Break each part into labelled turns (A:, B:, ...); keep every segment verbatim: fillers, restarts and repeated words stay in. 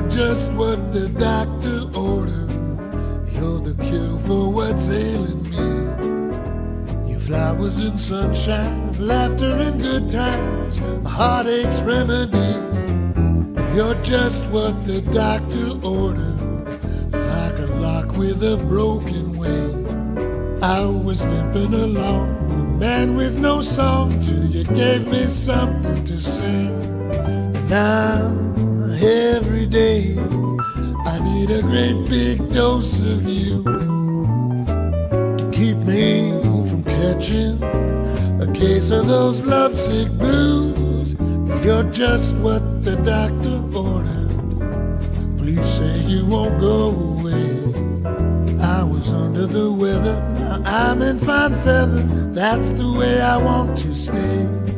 A: You're just what the doctor ordered. You're the cure for what's ailing me. Your flowers and sunshine, laughter and good times, my heartache's remedy. You're just what the doctor ordered, like a lock with a broken wing. I was limping along, a man with no song, till you gave me something to sing. Now, every day, I need a great big dose of you to keep me from catching a case of those lovesick blues. You're just what the doctor ordered. Please say you won't go away. I was under the weather, now I'm in fine feather. That's the way I want to stay.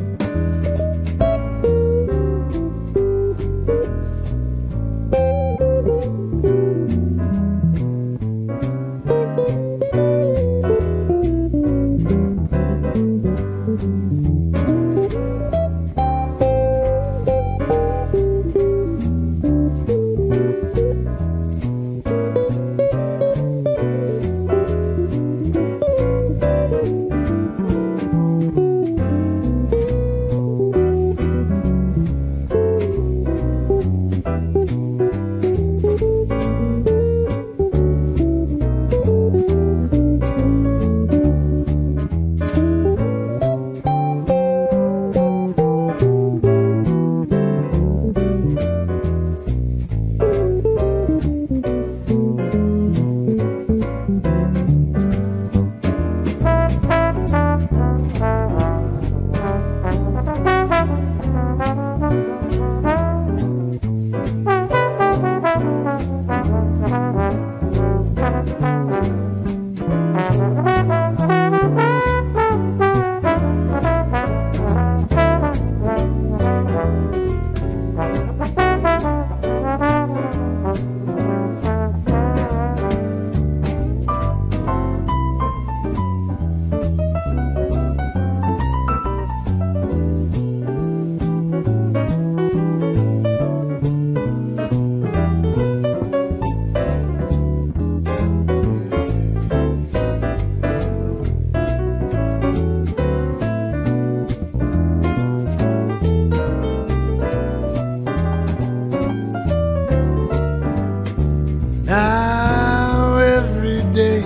A: Now every day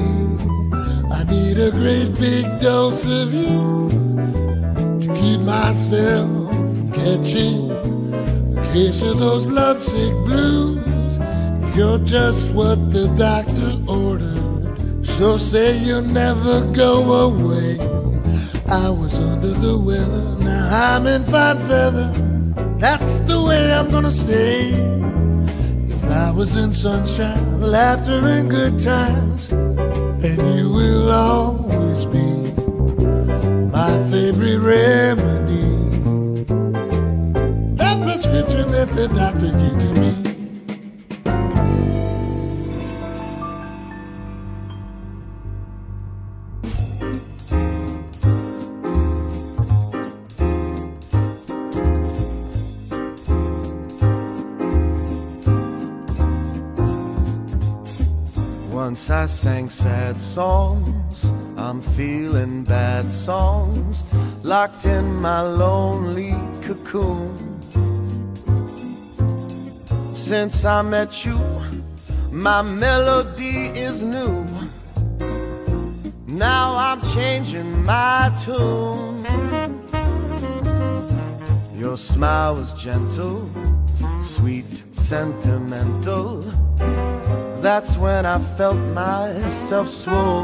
A: I need a great big dose of you to keep myself from catching a case of those lovesick blues. You're just what the doctor ordered, so say you'll never go away. I was under the weather, now I'm in fine feather. That's the way I'm gonna stay. Flowers and sunshine, laughter and good times, and you will always be my favorite remedy. That prescription that the doctor gave to me.
B: Once I sang sad songs, I'm feeling bad songs, locked in my lonely cocoon. Since I met you, my melody is new. Now I'm changing my tune. Your smile was gentle, sweet, sentimental. That's when I felt myself swoon.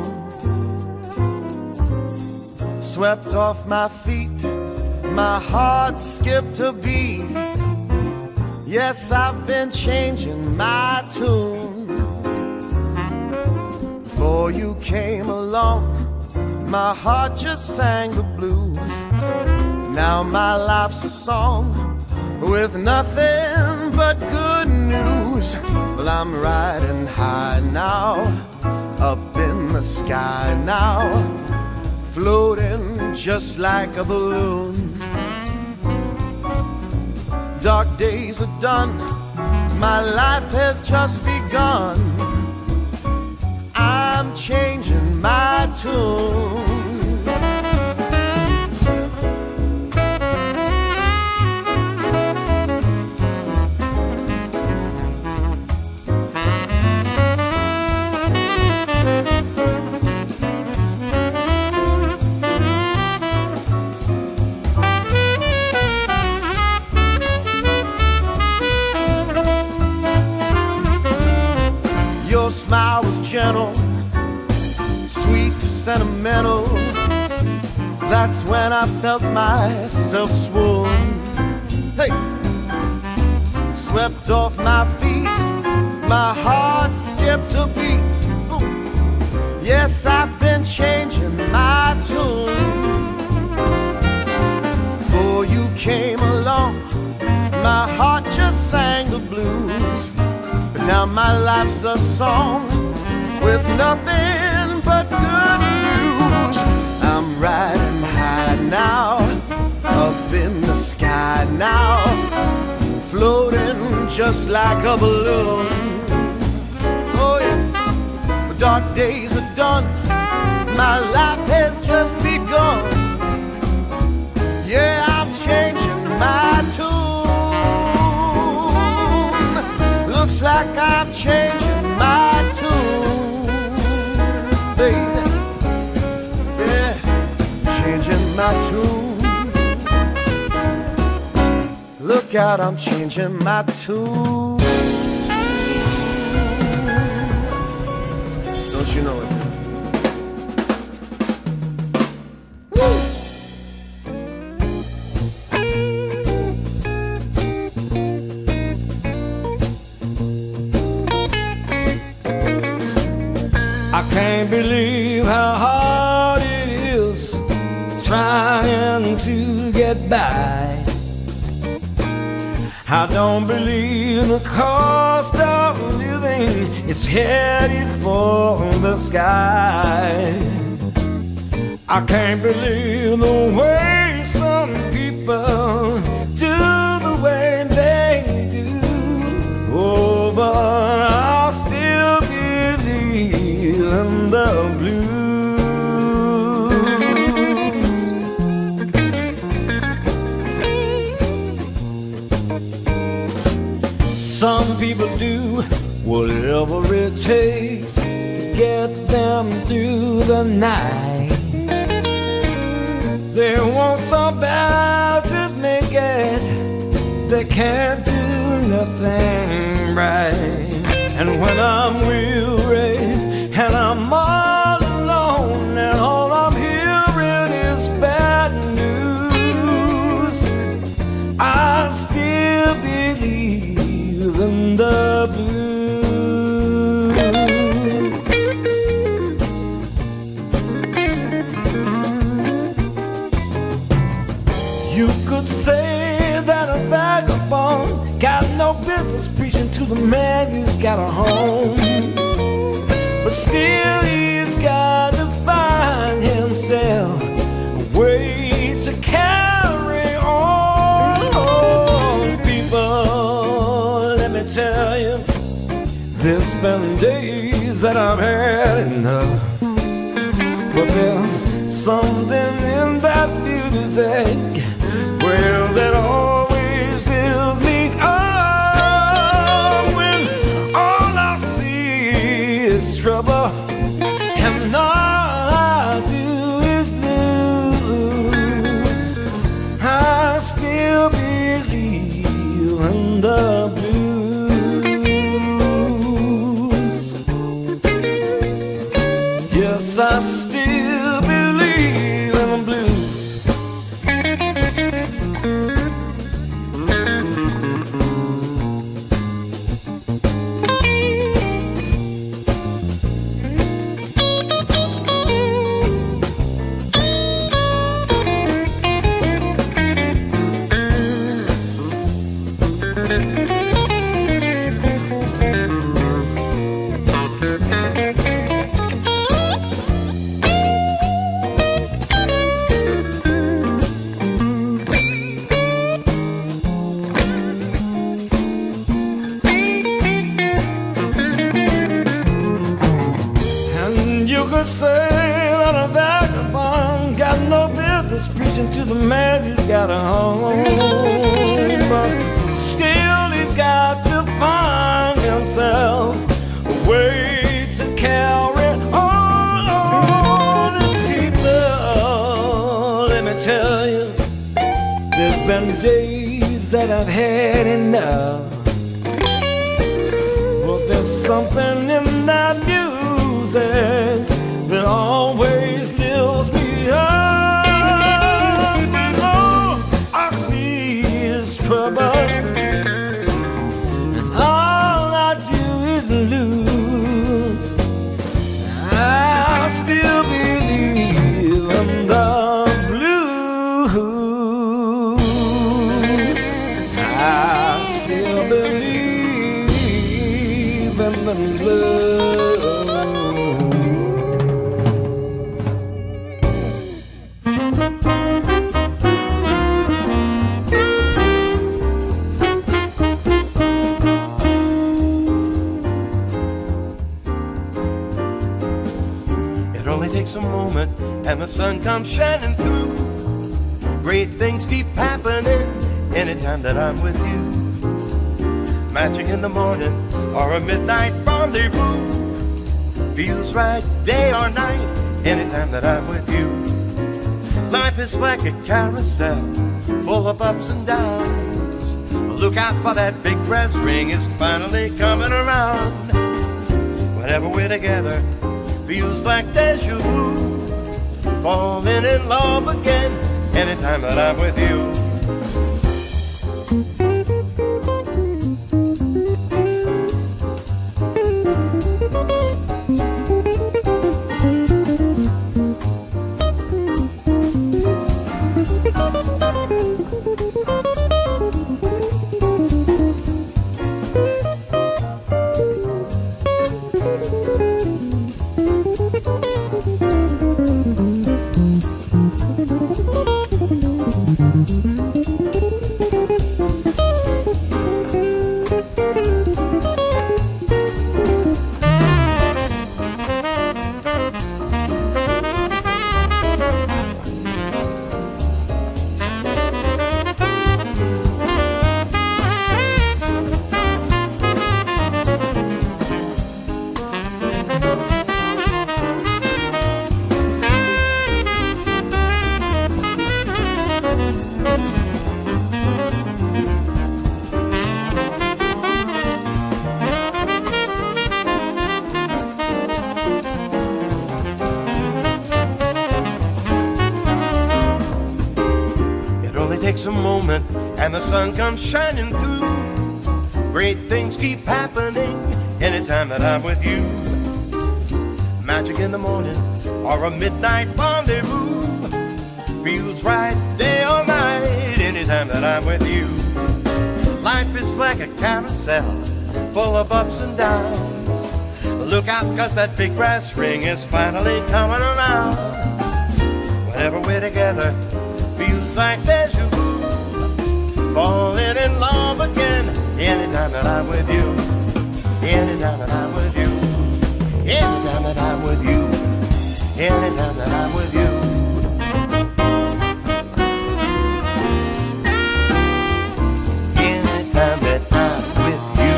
B: Swept off my feet, my heart skipped a beat. Yes, I've been changing my tune. Before you came along, my heart just sang the blues. Now my life's a song with nothing but good news. Well, I'm riding high now, up in the sky now, floating just like a balloon. Dark days are done, my life has just begun. I'm changing my tune. Your smile was gentle, sweet, sentimental. That's when I felt myself swoon. Hey, swept off my feet, my heart skipped a beat. Ooh. Yes, I've been changing my tune. Before you came along, my heart just sang the blues. Now my life's a song with nothing but good news. I'm riding high now, up in the sky now, floating just like a balloon. Oh yeah, the dark days are done, my life has just begun. Yeah, I'm changing my tune. Looks like I'm changing my tune, baby. Yeah, changing my tune. Look out, I'm changing my tune. Don't you know it? Woo!
C: I can't believe how hard it is trying to get by. I don't believe the cost of living is headed for the sky. I can't believe the way some people do the way they do. Oh, but I'll still believe in the blues. Some people do whatever it takes to get them through the night. They want so bad to make it, they can't do nothing right. And when I'm weary and I'm all alone and all I'm hearing is bad news, I still believe in the blues. You could say that a vagabond got no business preaching to the man who's got a home, but still he's got to find himself a way to carry on. People, let me tell you, there's been days that I've had enough, but there's something in that music, well, that always fills me up when all I see is trouble and all I do is lose. I still believe in the blues. Yes, I still believe in the blues. business preaching to the man who's got a home. But still he's got to find himself a way to carry on. And people, let me tell you, there's been days that I've had enough. But there's something in that music that always lifts me up. And all I see is trouble, and all I do is lose. I still believe in those blues. I still believe in the blues.
B: A moment and the sun comes shining through. Great things keep happening anytime that I'm with you. Magic in the morning or a midnight rendezvous. Feels right day or night anytime that I'm with you. Life is like a carousel full of ups and downs. Look out for that big brass ring, it's finally coming around. Whenever we're together, feels like deja vu. Falling in love again anytime that I'm with you. A moment and the sun comes shining through. Great things keep happening anytime that I'm with you. Magic in the morning or a midnight rendezvous. Feels right day or night anytime that I'm with you. Life is like a carousel full of ups and downs. Look out, cause that big brass ring is finally coming around. Whenever we're together, feels like deja vu. Falling in love again anytime that I'm with you. Anytime that I'm with you. Anytime that I'm with you. Anytime that I'm with you. Anytime that I'm with you.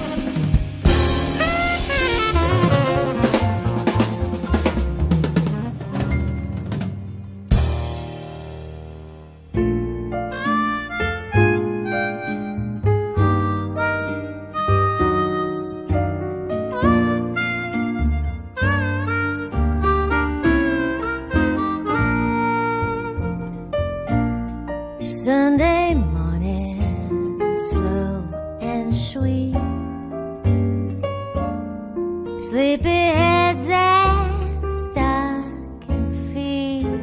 D: Sunday morning, slow and sweet. Sleepy heads and stocking feet.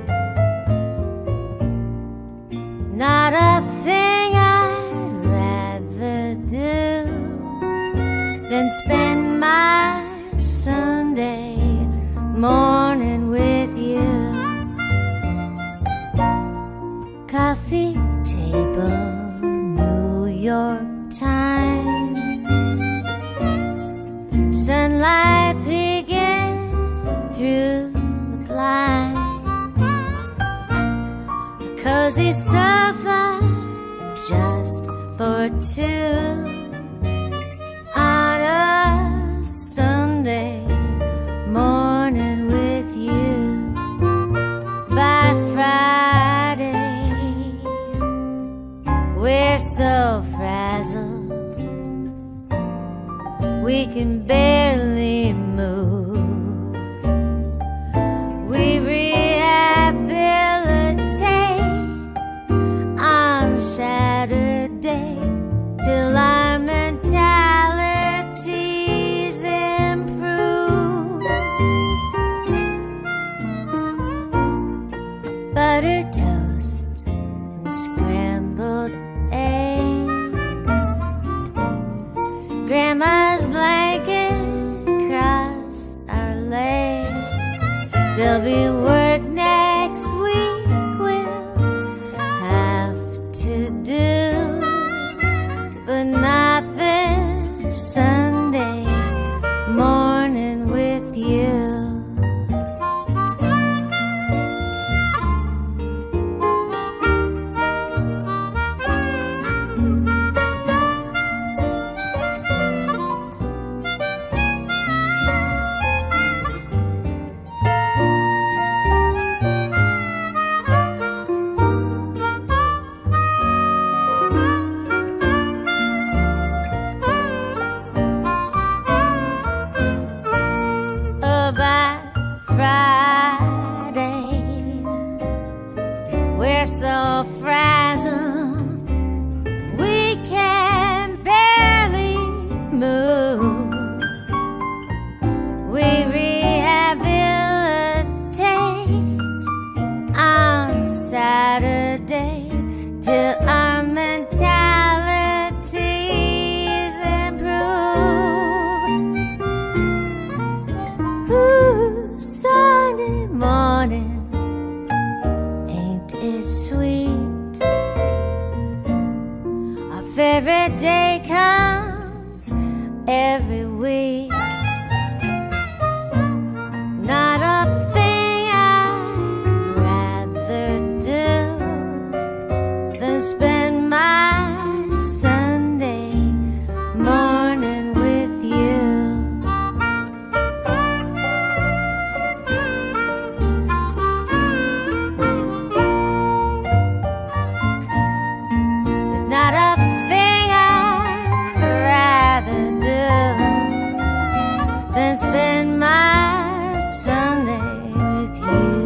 D: Not a thing I'd rather do than spend my Sunday morning with you. Coffee table, New York Times. Sunlight peeking through the blinds. cozy sofa just for two on a Sunday morning with you. By Friday, we're so frazzled we can barely move. We rehabilitate on Saturday till our mentalities improve. Buttered toast and scrambled eggs, Grandma's blanket across our legs. There'll be work next week we'll have to do, but not this Sunday morning with you. So frazzled we can barely move. We rehabilitate on Saturday till our mentalities improve. Ooh, Sunday morning, it's sweet. Our favorite day comes every week. Not a thing I'd rather do than spend my Sunday morning with you. Then spend my Sunday with you.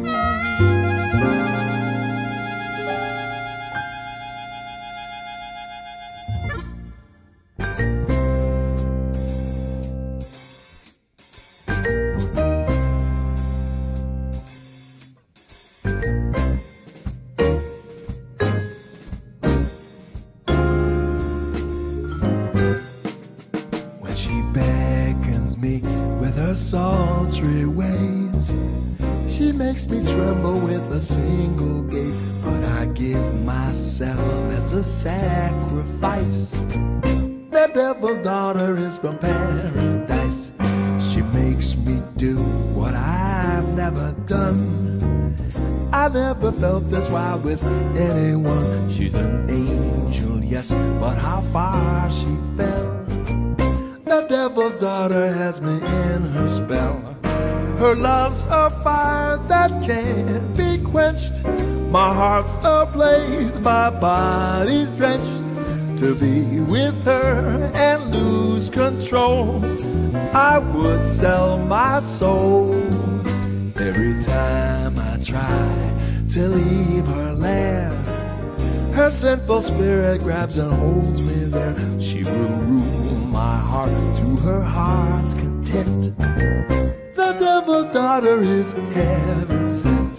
A: When she beckons me with her sultry ways, she makes me tremble with a single gaze. But I give myself as a sacrifice. The devil's daughter is from paradise. She makes me do what I've never done. I never felt this wild with anyone. She's an angel, yes, but how far she fell. The devil's daughter has me in her spell. Her love's a fire that can't be quenched. My heart's ablaze, my body's drenched. To be with her and lose control, I would sell my soul. Every time I try to leave her lair, her sinful spirit grabs and holds me there. She will rule my heart to her heart's content. The devil's daughter is heaven sent.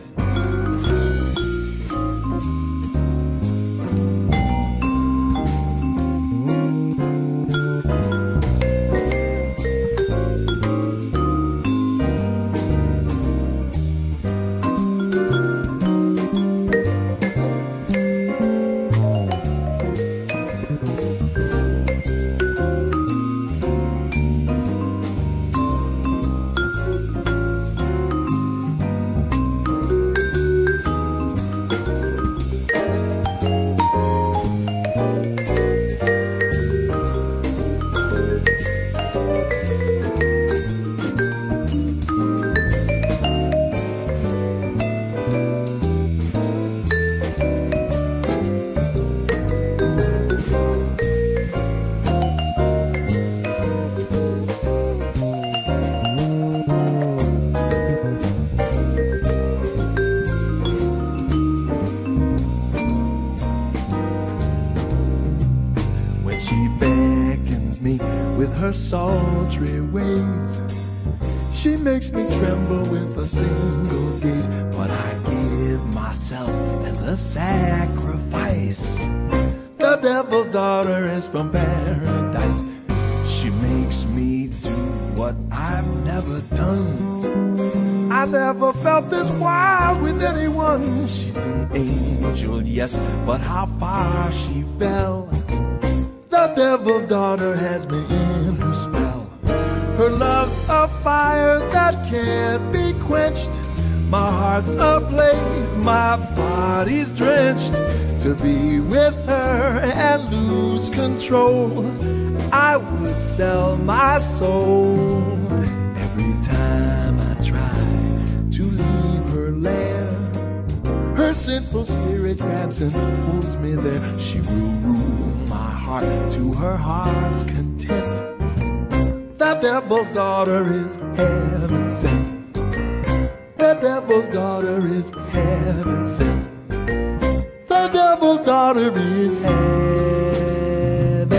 A: her sultry ways. She makes me tremble with a single gaze, but I give myself as a sacrifice. The devil's daughter is from paradise. She makes me do what I've never done. I never felt this wild with anyone. She's an angel, yes, but how far she fell. The devil's daughter has me in her spell. Her love's a fire that can't be quenched. My heart's ablaze, my body's drenched. To be with her and lose control, I would sell my soul. Every time I try to leave her lair, her sinful spirit grabs and holds me there. She will rule my heart to her heart's content. The devil's daughter is heaven sent. The devil's daughter is heaven sent. The devil's daughter is heaven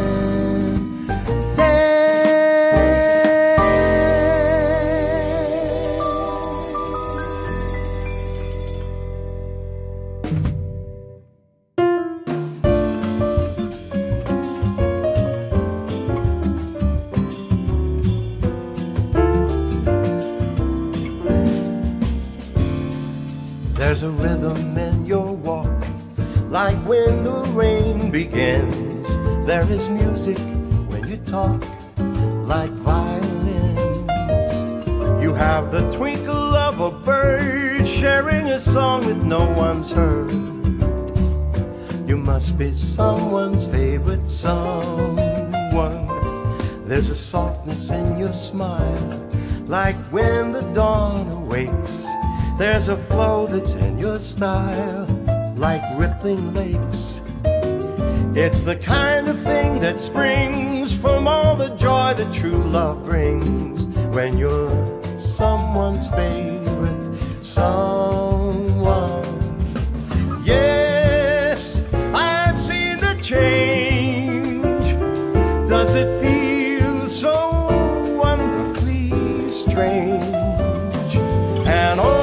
A: sent.
B: There's a rhythm in your walk, like when the rain begins. There is music when you talk, like violins. You have the twinkle of a bird sharing a song with no one's heard. You must be someone's favorite someone. There's a softness in your smile, like when the dawn awakes. There's a flow that's in your style, like rippling lakes. It's the kind of thing that springs from all the joy that true love brings. When you're someone's favorite someone. Yes, I've seen the change. Does it feel so wonderfully strange? And oh,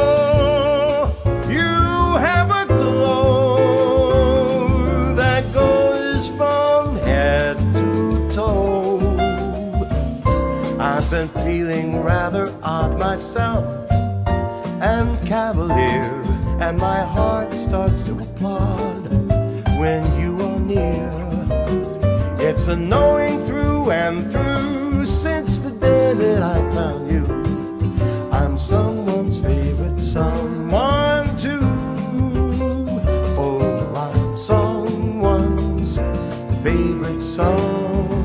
B: I've been feeling rather odd myself and cavalier, and my heart starts to applaud when you are near. It's a knowing through and through since the day that I found you. I'm someone's favorite someone too. Oh, I'm someone's favorite someone.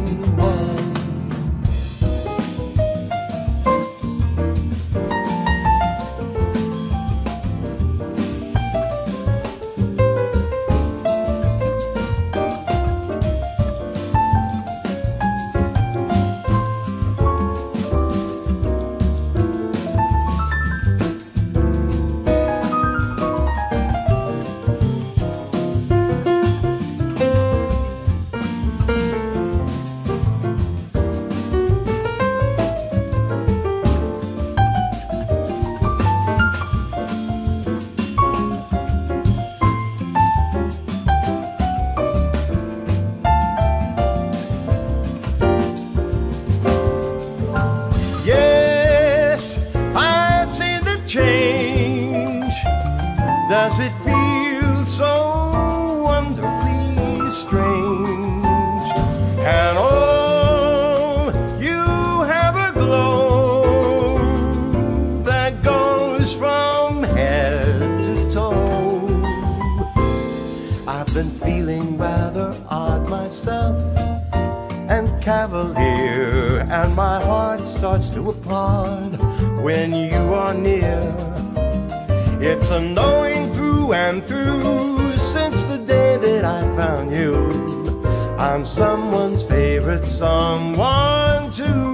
B: Does it feel so wonderfully strange? And oh, you have a glow that goes from head to toe. I've been feeling rather odd myself and cavalier, and my heart starts to applaud when you are near. It's a knowing through and through since the day that I found you. I'm someone's favorite someone too.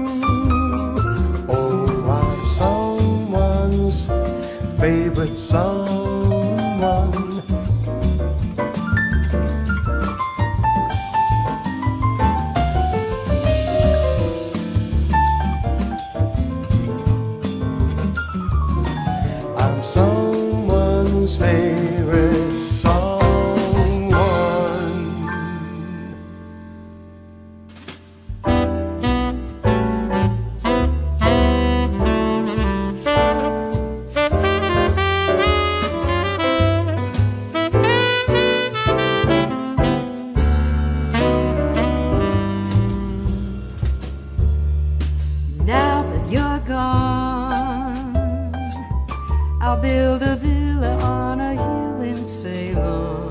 B: Oh, I'm someone's favorite someone.
E: day long.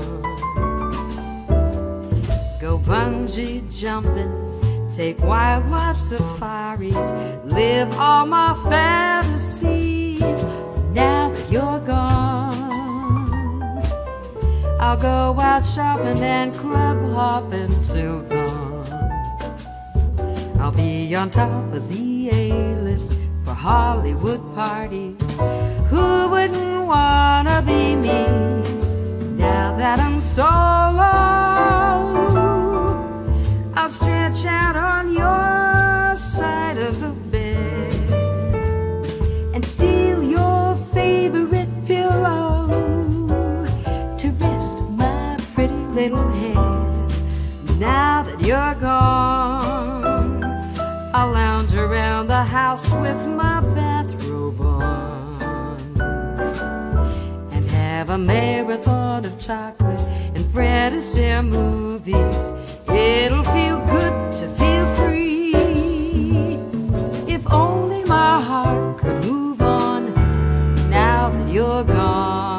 E: Go bungee jumping, take wildlife safaris, live all my fantasies. Now that you're gone, I'll go out shopping and club hopping till dawn. I'll be on top of the A-list for Hollywood parties. Who wouldn't wanna be me now that I'm solo? I'll stretch out on your side of the bed and steal your favorite pillow to rest my pretty little head. Now that you're gone, I'll lounge around the house with my bathrobe on and have a marathon of chocolate and Fred Astaire movies. It'll feel good to feel free. If only my heart could move on now that you're gone.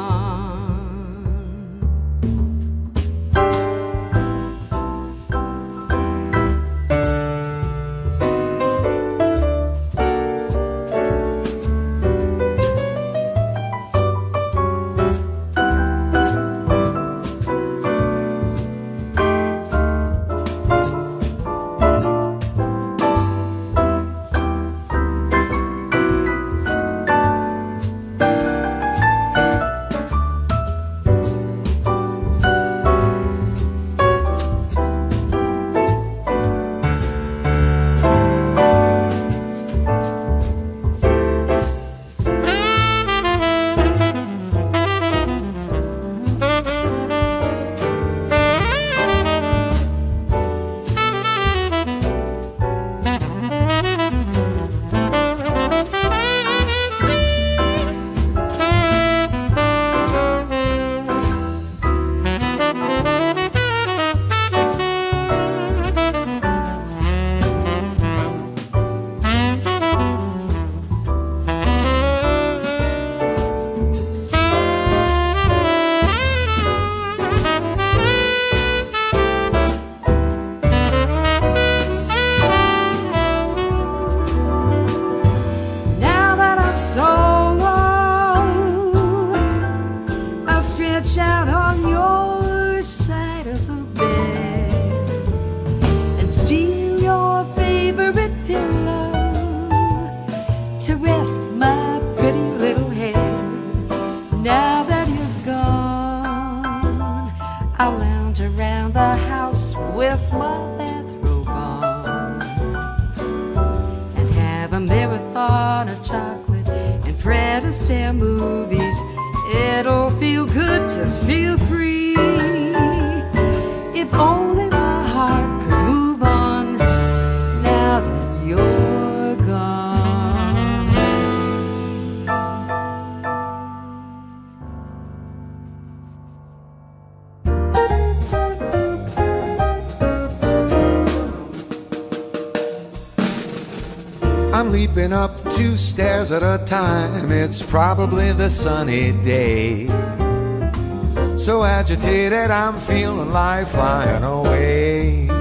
B: I'm leaping up two stairs at a time. It's probably the sunny day. So agitated, I'm feeling like flying away.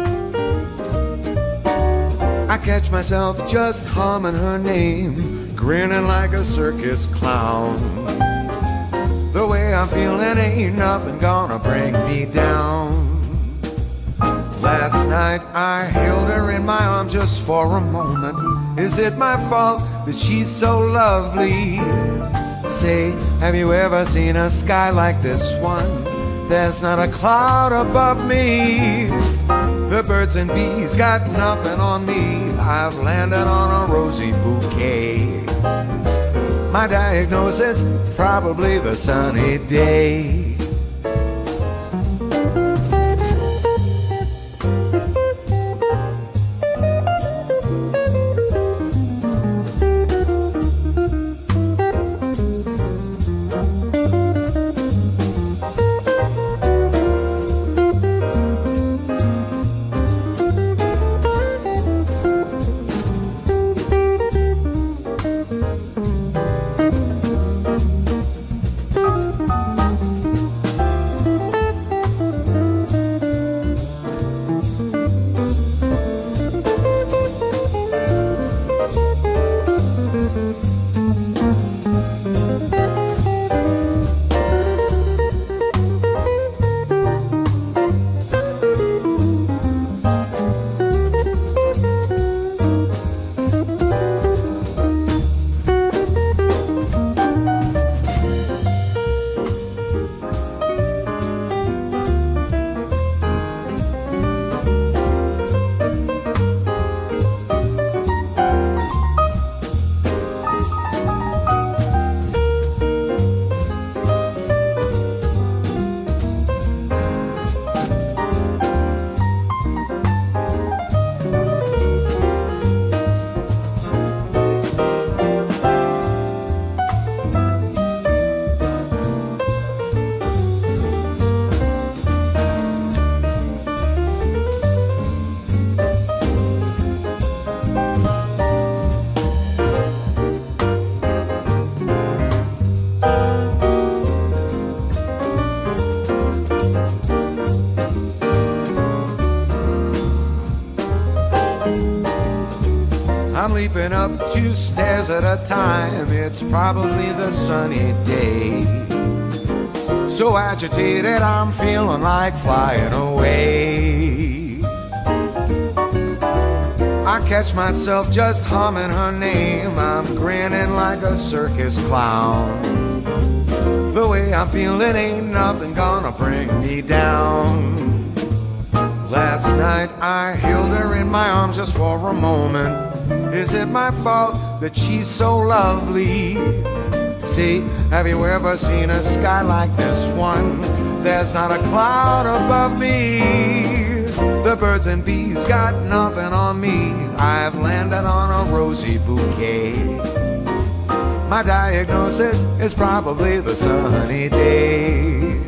B: I catch myself just humming her name, grinning like a circus clown. The way I'm feeling ain't nothing gonna bring me down. Last night I held her in my arms just for a moment. Is it my fault that she's so lovely? Say, have you ever seen a sky like this one? There's not a cloud above me. The birds and bees got nothing on me. I've landed on a rosy bouquet. My diagnosis, probably the sunny day. Jumping up two stairs at a time, it's probably the sunny day. So agitated, I'm feeling like flying away. I catch myself just humming her name. I'm grinning like a circus clown. The way I'm feeling ain't nothing gonna bring me down. Last night I held her in my arms just for a moment. Is it my fault that she's so lovely? See, have you ever seen a sky like this one? There's not a cloud above me. The birds and bees got nothing on me. I've landed on a rosy bouquet. My diagnosis is probably the sunny day.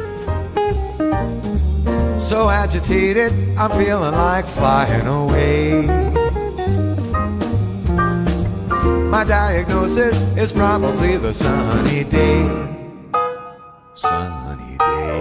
B: So agitated, I'm feeling like flying away. My diagnosis is probably the sunny day. Sunny day.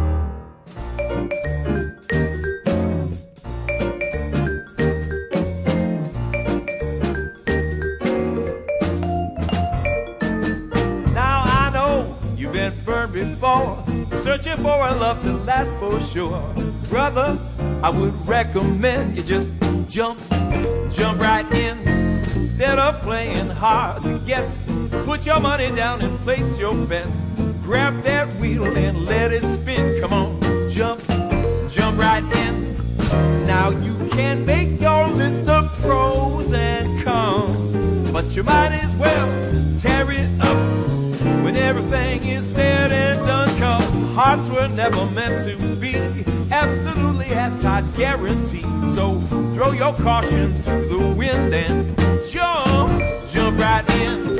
C: Now I know you've been burned before, searching for a love to last for sure. Brother, I would recommend you just jump, jump right in. Instead of playing hard to get, put your money down and place your bet. Grab that wheel and let it spin. Come on, jump, jump right in. Now you can make your list of pros and cons, but you might as well tear it up when everything is said and done. Cause hearts were never meant to be absolutely airtight, guaranteed. So throw your caution to the wind and jump, jump right in.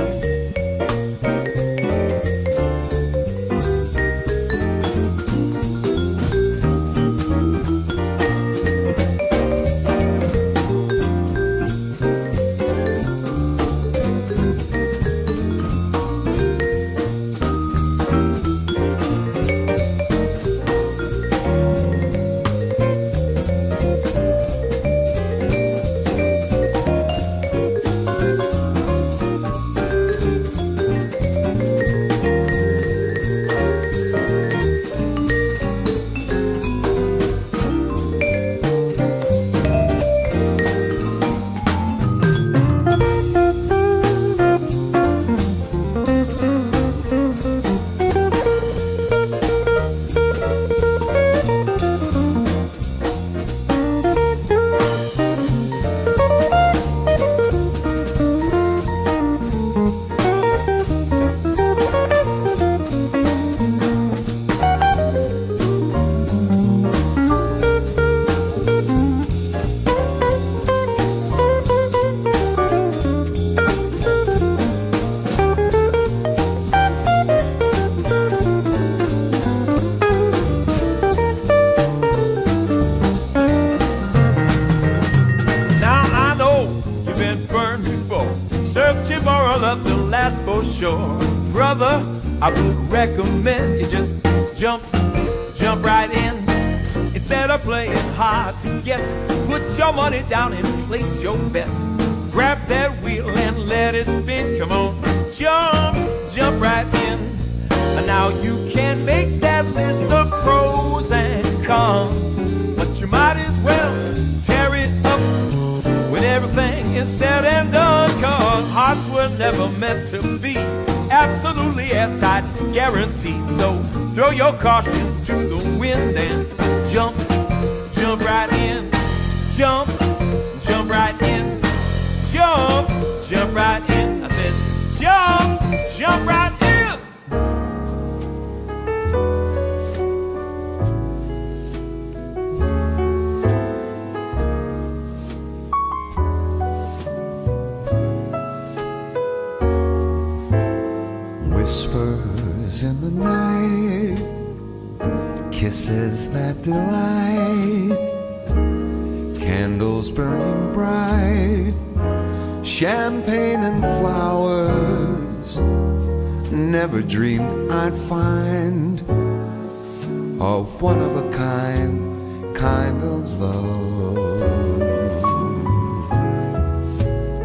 C: For sure, brother, I would recommend you just jump, jump right in. Instead of playing hard to get, put your money down and place your bet. Grab that wheel and let it spin. Come on, jump, jump right in. And now you can make that list of pros and cons, but you might as well tear it up when everything is said and done. Cause hearts were never meant to be absolutely airtight, guaranteed. So throw your caution to the wind and jump, jump right in. Jump, jump right in. Jump, jump right in. I said jump, jump right in.
B: Whispers in the night, kisses that delight, candles burning bright, champagne and flowers. Never dreamed I'd find a one-of-a-kind kind of love.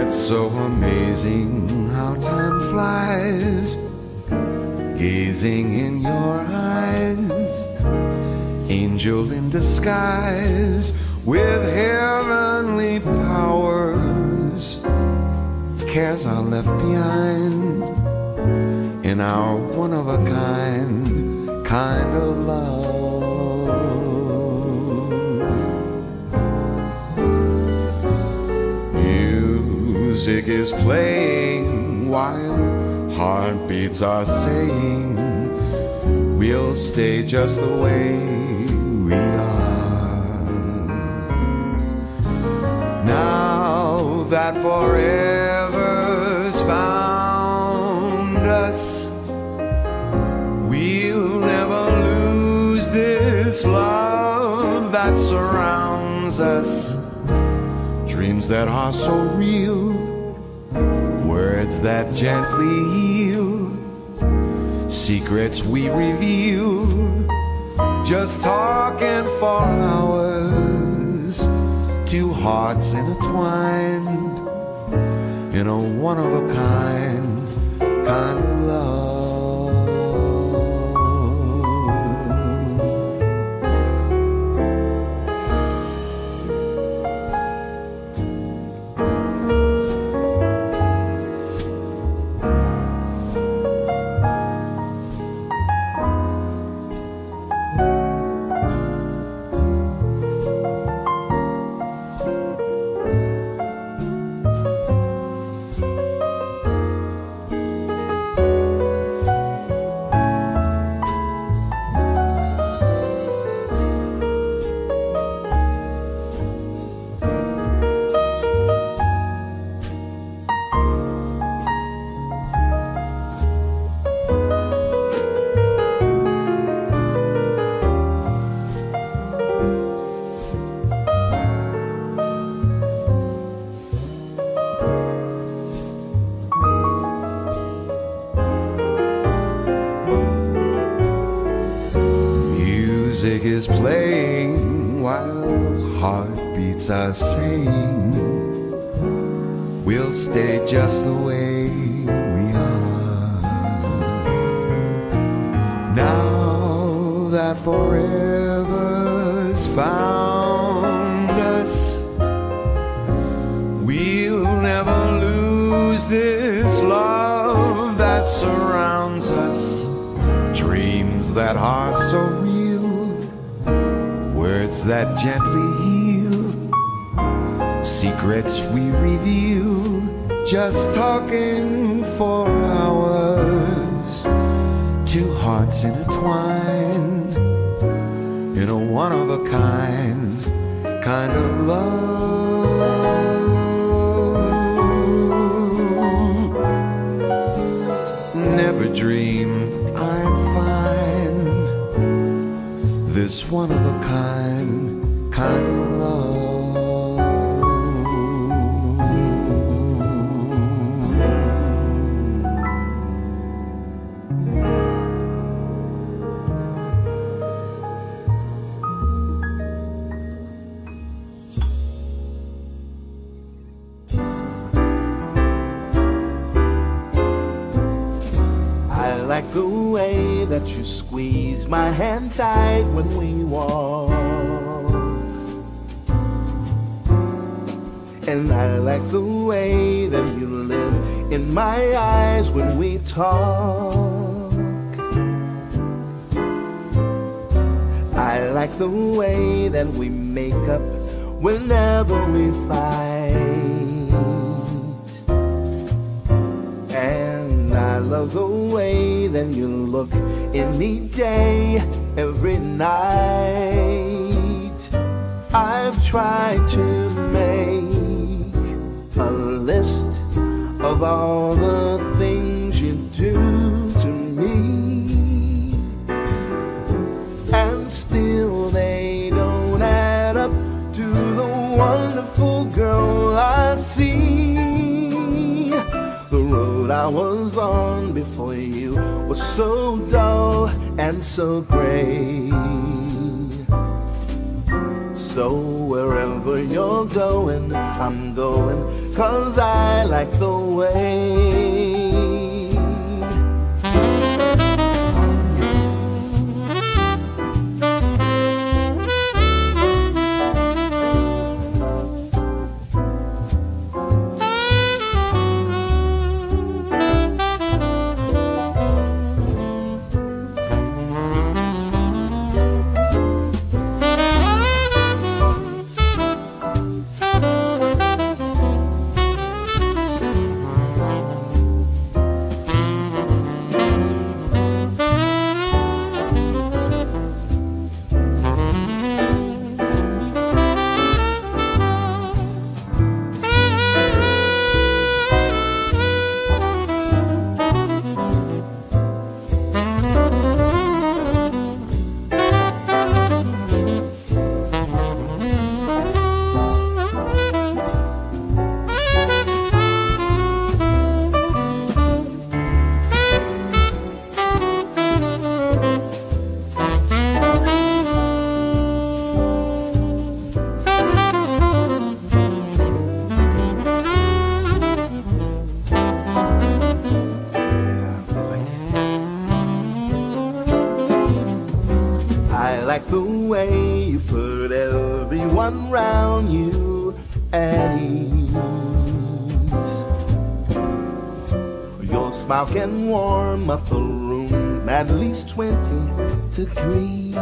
B: So amazing how time flies, gazing in your eyes, angel in disguise with heavenly powers. Cares are left behind in our one-of-a-kind kind of love. Music is playing while heartbeats are saying we'll stay just the way we are. Now that forever's found us, we'll never lose this love that surrounds us. Dreams that are so real, words that gently heal, secrets we reveal, just talking for hours. Two hearts intertwined in a one-of-a-kind kind of love. Music is playing while heartbeats are saying we'll stay just the way we are. Now that forever's found us, we'll never lose this love that surrounds us. Dreams that are so real, words that gently heal, secrets we reveal, just talking for hours. Two hearts intertwined in a one-of-a-kind kind of love. Never dreamed I'd find this one-of-a-kind kind of love.
C: I like the way that you squeeze my hand tight when we walk, and I like the way that you live in my eyes when we talk. I like the way that we make up whenever we fight, and I love the way that you look any day, every night. I've tried to make a list of all the things you do to me, and still they don't add up to the wonderful girl I see. The road I was on before you was so dull and so gray. So wherever you're going, I'm going,
B: 'cause I like the way can warm up a room at least twenty degrees.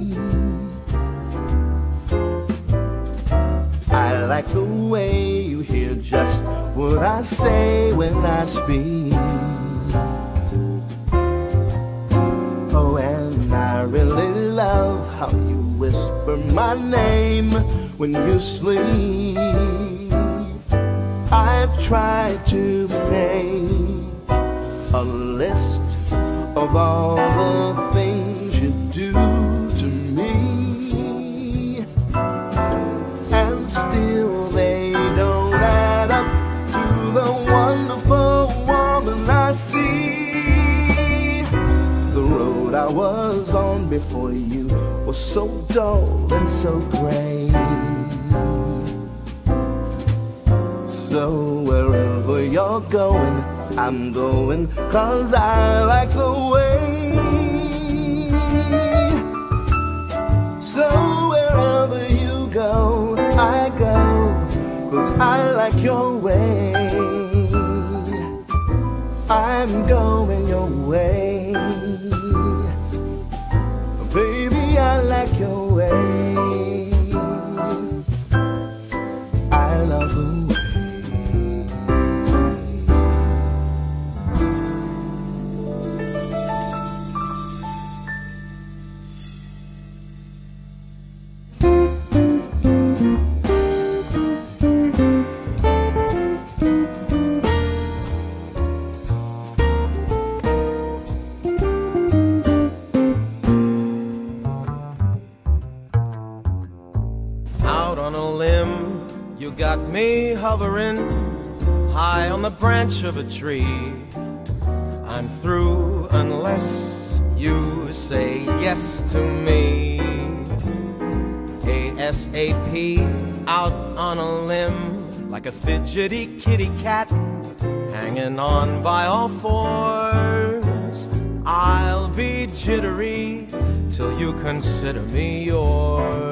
B: I like the way you hear just what I say when I speak. Oh, and I really love how you whisper my name when you sleep. I've tried to make a list of all the things you do to me, and still they don't add up to the wonderful woman I see. The road I was on before you was so dull and so gray. So wherever you're going, I'm going, 'cause I like the way. So wherever you go, I go, 'cause I like your way. I'm going your way. Baby, I like your way. I love the way.
F: Got me hovering high on the branch of a tree. I'm through unless you say yes to me. ASAP, out on a limb like a fidgety kitty cat, hanging on by all fours. I'll be jittery till you consider me yours.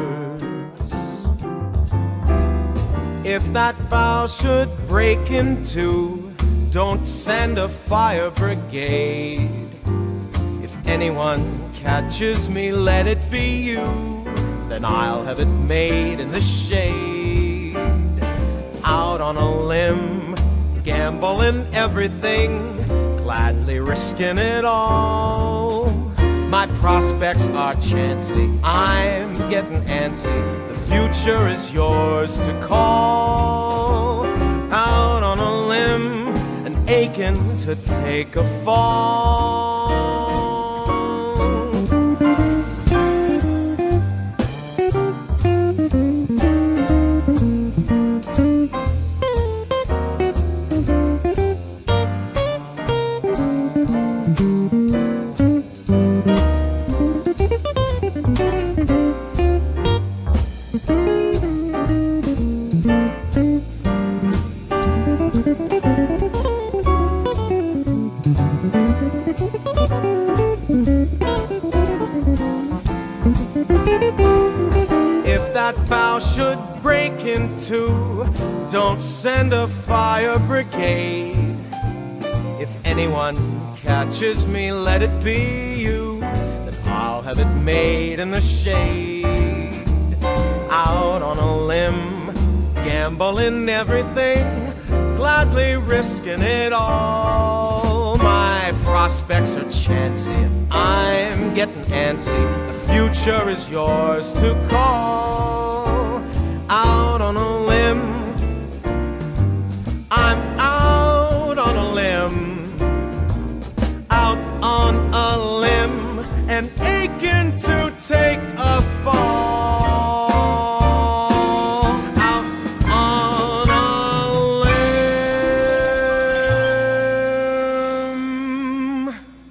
F: If that bough should break in two, don't send a fire brigade. If anyone catches me, let it be you, then I'll have it made in the shade. Out on a limb, gambling everything, gladly risking it all. My prospects are chancy, I'm getting antsy, the future is yours to call. Out on a limb and aching to take a fall. should break in two, don't send a fire brigade. If anyone catches me, let it be you, then I'll have it made in the shade. Out on a limb, gambling everything, gladly risking it all. My prospects are chancy, I'm getting antsy. The future is yours to call. Out on a limb, I'm out on a limb, out on a limb, and aching to take a fall. Out on a limb.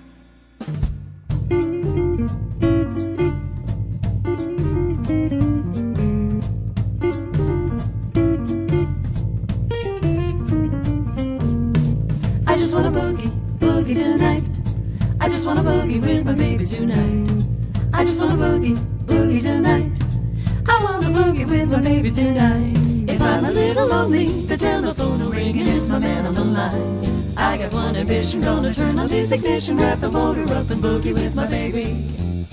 G: I just wanna boogie, boogie tonight. I just wanna boogie with my baby tonight. I just wanna boogie, boogie tonight. I wanna boogie with my baby tonight. If I'm a little lonely, the telephone will ring and it's my man on the line. I got one ambition, gonna turn on his ignition, wrap the motor up and boogie with my baby.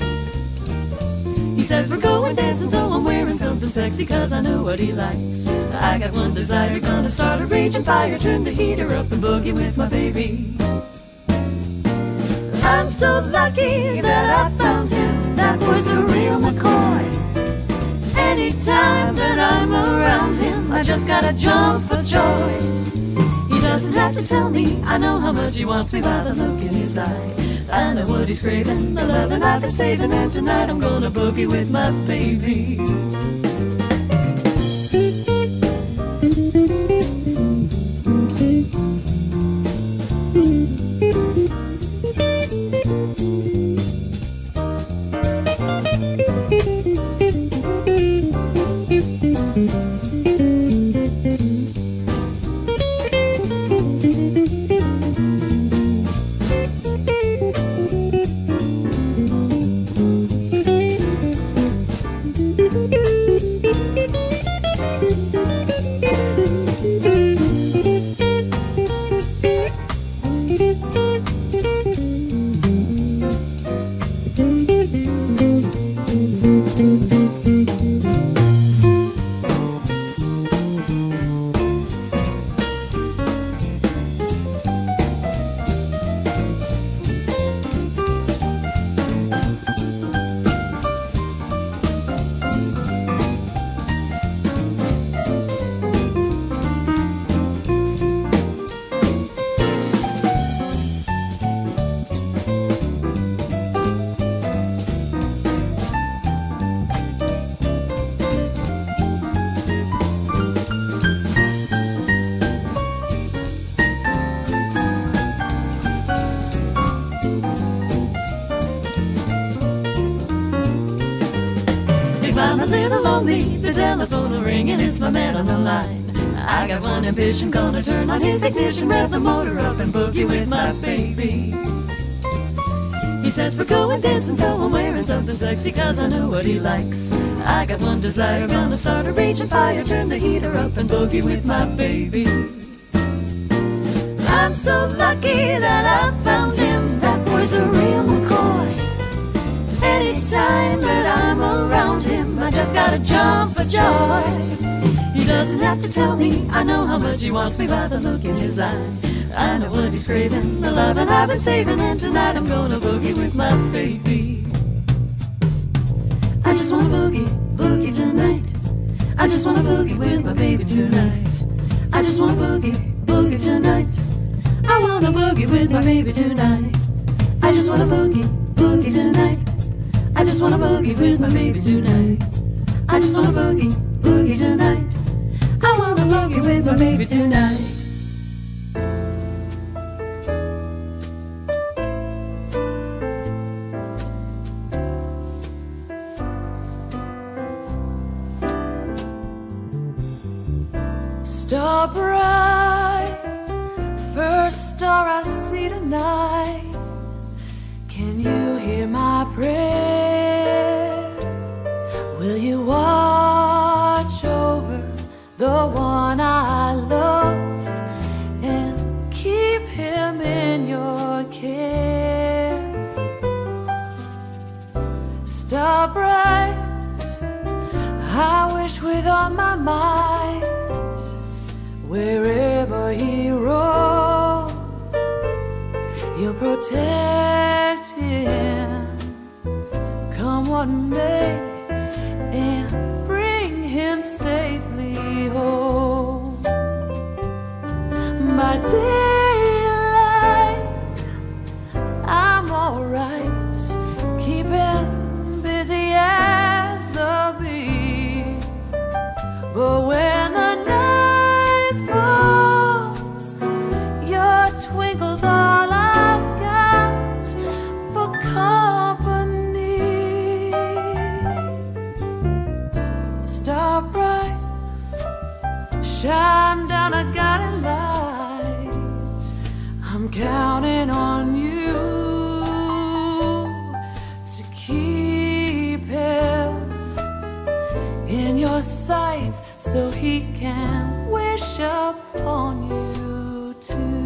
G: He says we're going dancing, so I'm wearing something sexy, cause I know what he likes. I got one desire, gonna start a raging fire, turn the heater up and boogie with my baby. I'm so lucky that I found him, that boy's a real McCoy. Anytime that I'm around him, I just gotta jump for joy. He doesn't have to tell me, I know how much he wants me by the look in his eye. I know what he's craving, the loving I've been saving, and tonight I'm gonna boogie with my baby. The telephone will ring and it's my man on the line. I got one ambition, gonna turn on his ignition, rev the motor up and boogie with my baby. He says we're going dancing, so I'm wearing something sexy, cause I know what he likes. I got one desire, gonna start a raging fire, turn the heater up and boogie with my baby. I'm so lucky that I found him, that boy's a real McCoy. Anytime that I'm around him, I just gotta jump for joy. He doesn't have to tell me, I know how much he wants me by the look in his eye. I know what he's craving, the loving I've been saving, and tonight I'm gonna boogie with my baby. I just wanna boogie, boogie tonight. I just wanna boogie with my baby tonight. I just wanna boogie, boogie tonight. I wanna boogie with my baby tonight. I just wanna boogie, boogie tonight. I just wanna boogie with my baby tonight. I just wanna boogie, boogie tonight. I wanna boogie with my baby tonight. Star bright, first star I see tonight. Can you hear my prayer? Will you watch star bright. I wish with all my might, wherever he roams, you'll protect him, come what may, and bring him safely home. My daylight, I'm alright, keeping busy as a bee. But when the night falls, your twinkle's all I've got for company. Star bright, shine down a guiding light. I'm counting on you to keep him in your sight, so he can wish upon you too.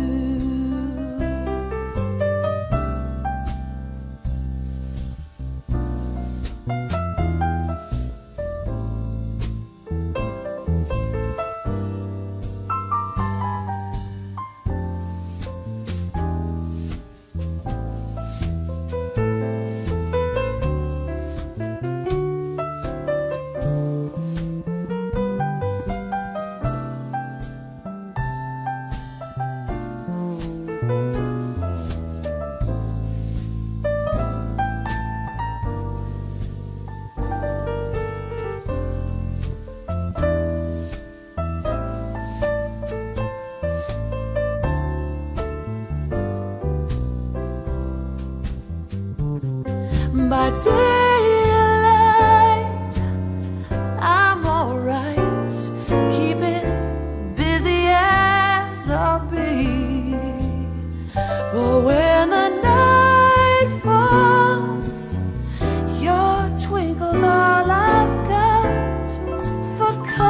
G: By daylight, I'm alright, keeping busy as a bee. But when the night falls, your twinkle's all I've got for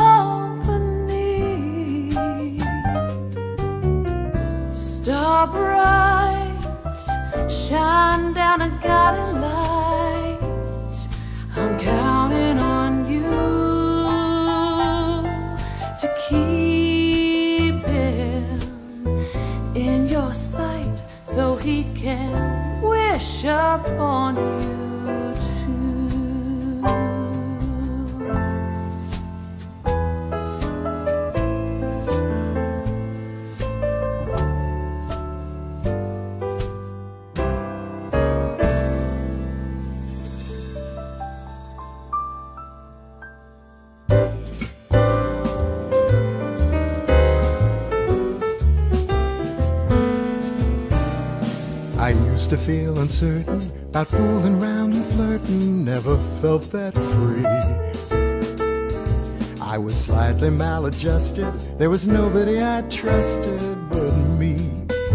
G: company. Star bright, shine down a guiding light. I'm counting on you to keep him in your sight, so he can wish upon you too.
B: I used to feel uncertain about fooling around and flirting, never felt that free. I was slightly maladjusted, there was nobody I trusted but me.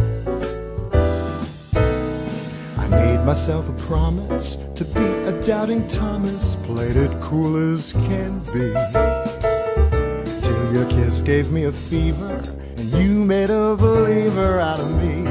B: I made myself a promise to be a doubting Thomas, played it cool as can be, till your kiss gave me a fever and you made a believer out of me.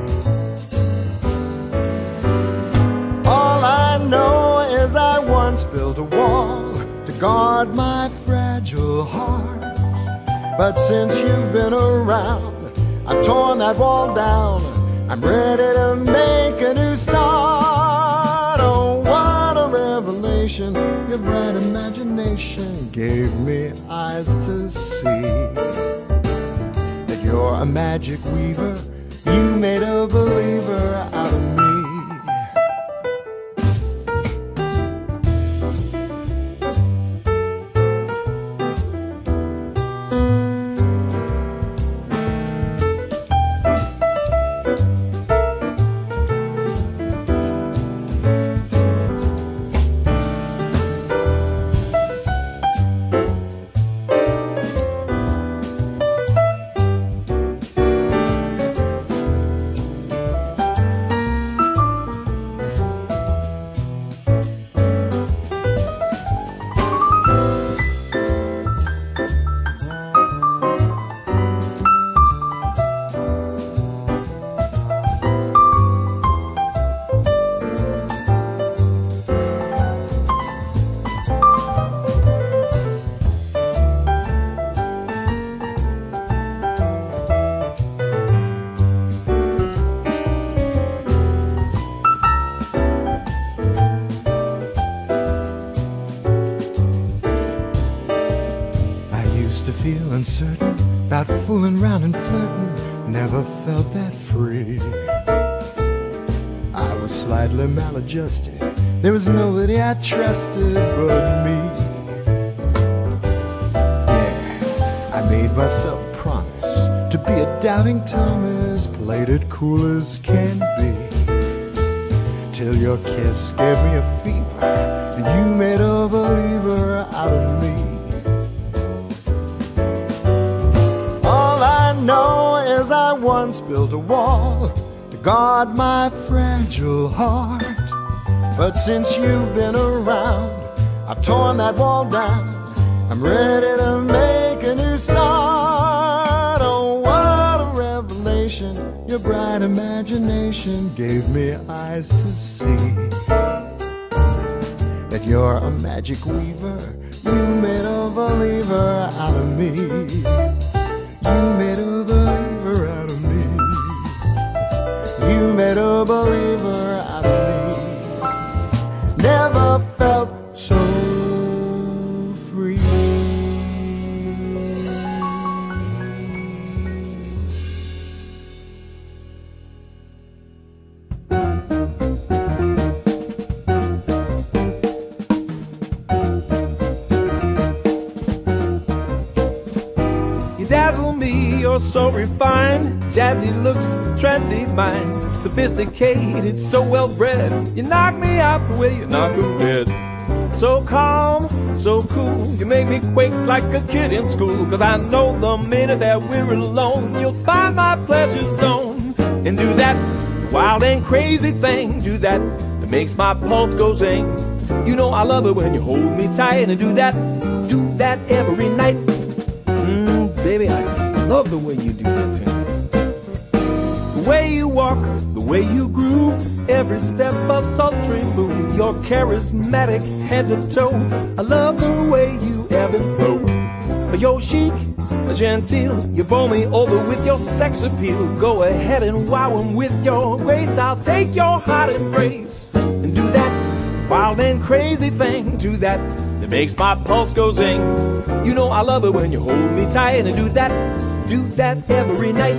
B: All I know is I once built a wall to guard my fragile heart, but since you've been around, I've torn that wall down. I'm ready to make a new start. Oh, what a revelation, your bright imagination gave me eyes to see that you're a magic weaver, you made a believer out of me. to feel uncertain about fooling around and flirting. Never felt that free. I was slightly maladjusted. There was nobody I trusted but me. Yeah, I made myself a promise to be a doubting Thomas, played it cool as can be, till your kiss gave me a fever and you made a believer out of me. All I know is I once built a wall to guard my fragile heart, but since you've been around, I've torn that wall down. I'm ready to make a new start. Oh, what a revelation. Your bright imagination gave me eyes to see that you're a magic weaver. You made a believer out of me. You made a believer out of me. You made a believer out of me. Never felt so free.
C: You dazzle me, you're so refined. Jazzy looks, trendy mind. Sophisticated, so well bred. You knock me out the way you knock a bed. So calm, so cool. You make me quake like a kid in school. Cause I know the minute that we're alone, you'll find my pleasure zone. And do that wild and crazy thing. Do that that makes my pulse go zing. You know I love it when you hold me tight. And do that, do that every night. Mmm, baby, I love the way you do that to me. The way you walk, the way you groove, every step a sultry move. You're charismatic head to toe. I love the way you ebb and flow. You're chic, genteel. You bowl me over with your sex appeal. Go ahead and wow 'em with your grace. I'll take your hot embrace. And do that wild and crazy thing. Do that that makes my pulse go zing. You know I love it when you hold me tight. And do that, do that every night.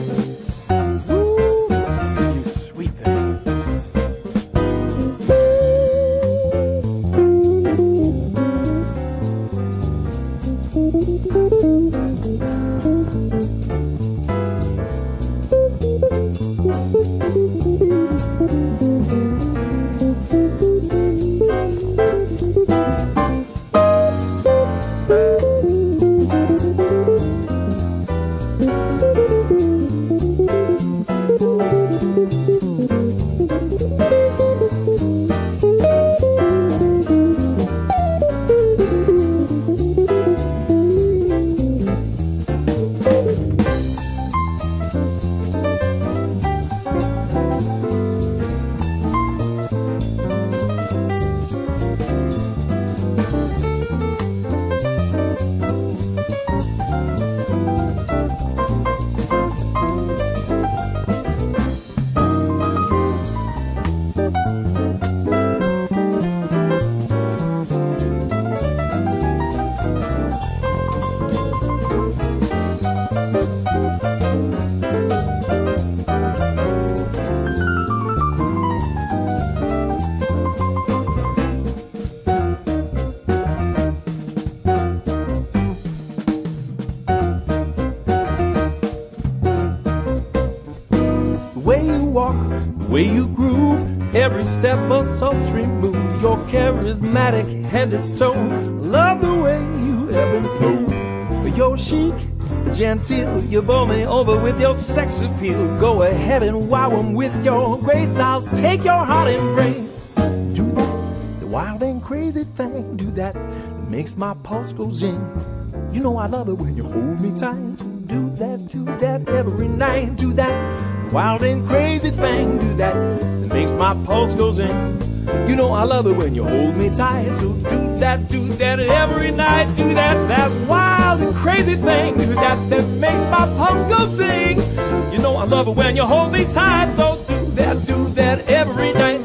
C: Way you groove, every step a sultry move. You're charismatic head to toe. Love the way you ebb and flow. You're chic, genteel. You bowl me over with your sex appeal. Go ahead and wow 'em with your grace. I'll take your hot embrace. Do that, the wild and crazy thing. Do that, that makes my pulse go zing. You know I love it when you hold me tight. So do that, do that every night. Do that wild and crazy thing. Do that, that makes my pulse go zing. You know I love it when you hold me tight. So do that, do that every night. Do that, that wild and crazy thing. Do that, that makes my pulse go zing. You know I love it when you hold me tight. So do that, do that every night.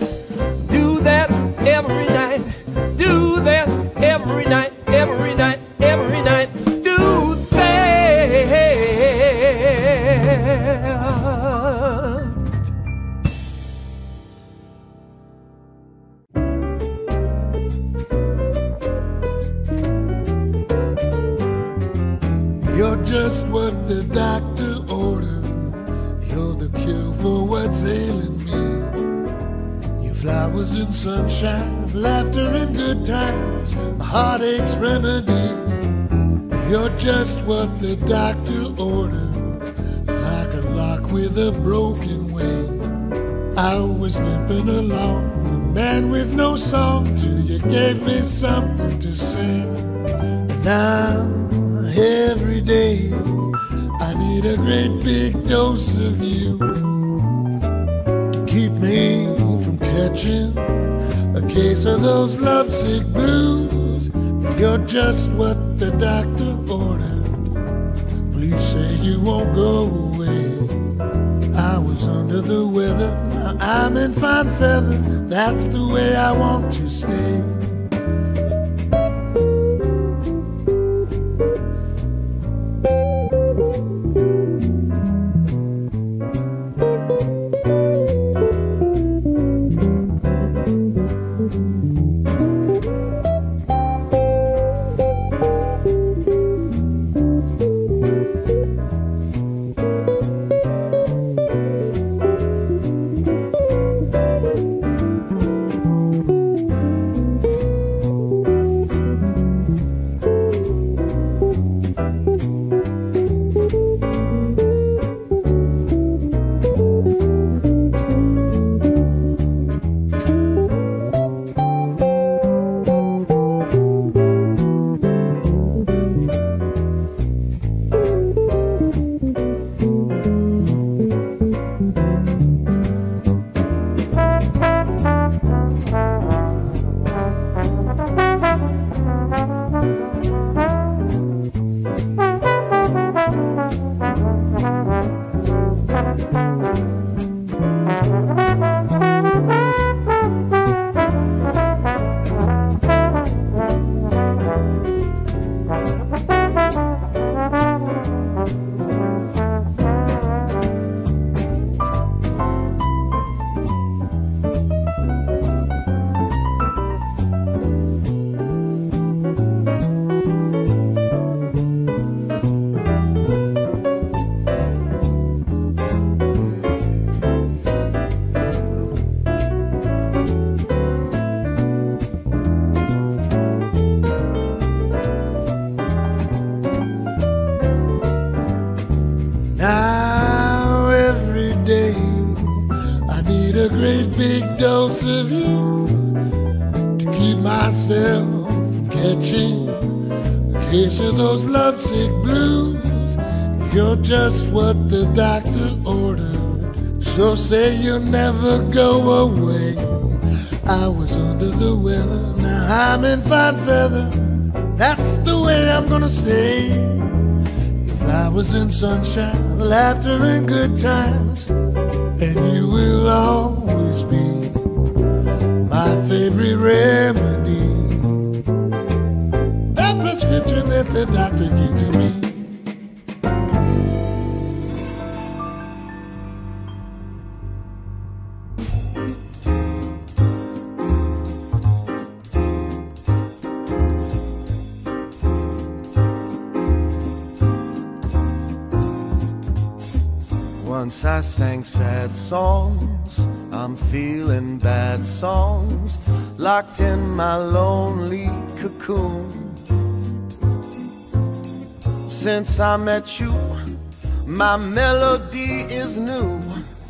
C: Do that every night. Do that every night, every night, every night. Do that.
A: just what the doctor ordered. You're the cure for what's ailing me. Your flowers and sunshine, laughter and good times, a heartache's remedy. You're just what the doctor ordered, like a lock with a broken wing. I was limping along, a man with no song, till you gave me something to sing. Now, every day, I need a great big dose of you to keep me from catching a case of those lovesick blues. You're just what the doctor ordered. Please say you won't go away. I was under the weather, now I'm in fine feather. That's the way I want to stay. Now every day I need a great big dose of you to keep myself from catching a case of those lovesick blues. You're just what the doctor ordered, so say you'll never go away. I was under the weather, now I'm in fine feather. That's the way I'm gonna stay. Flowers and sunshine, laughter and good times, and you will always be my favorite remedy. That prescription that the doctor gave to me.
B: Once I sang sad songs, I'm feeling bad songs, locked in my lonely cocoon. Since I met you, my melody is new.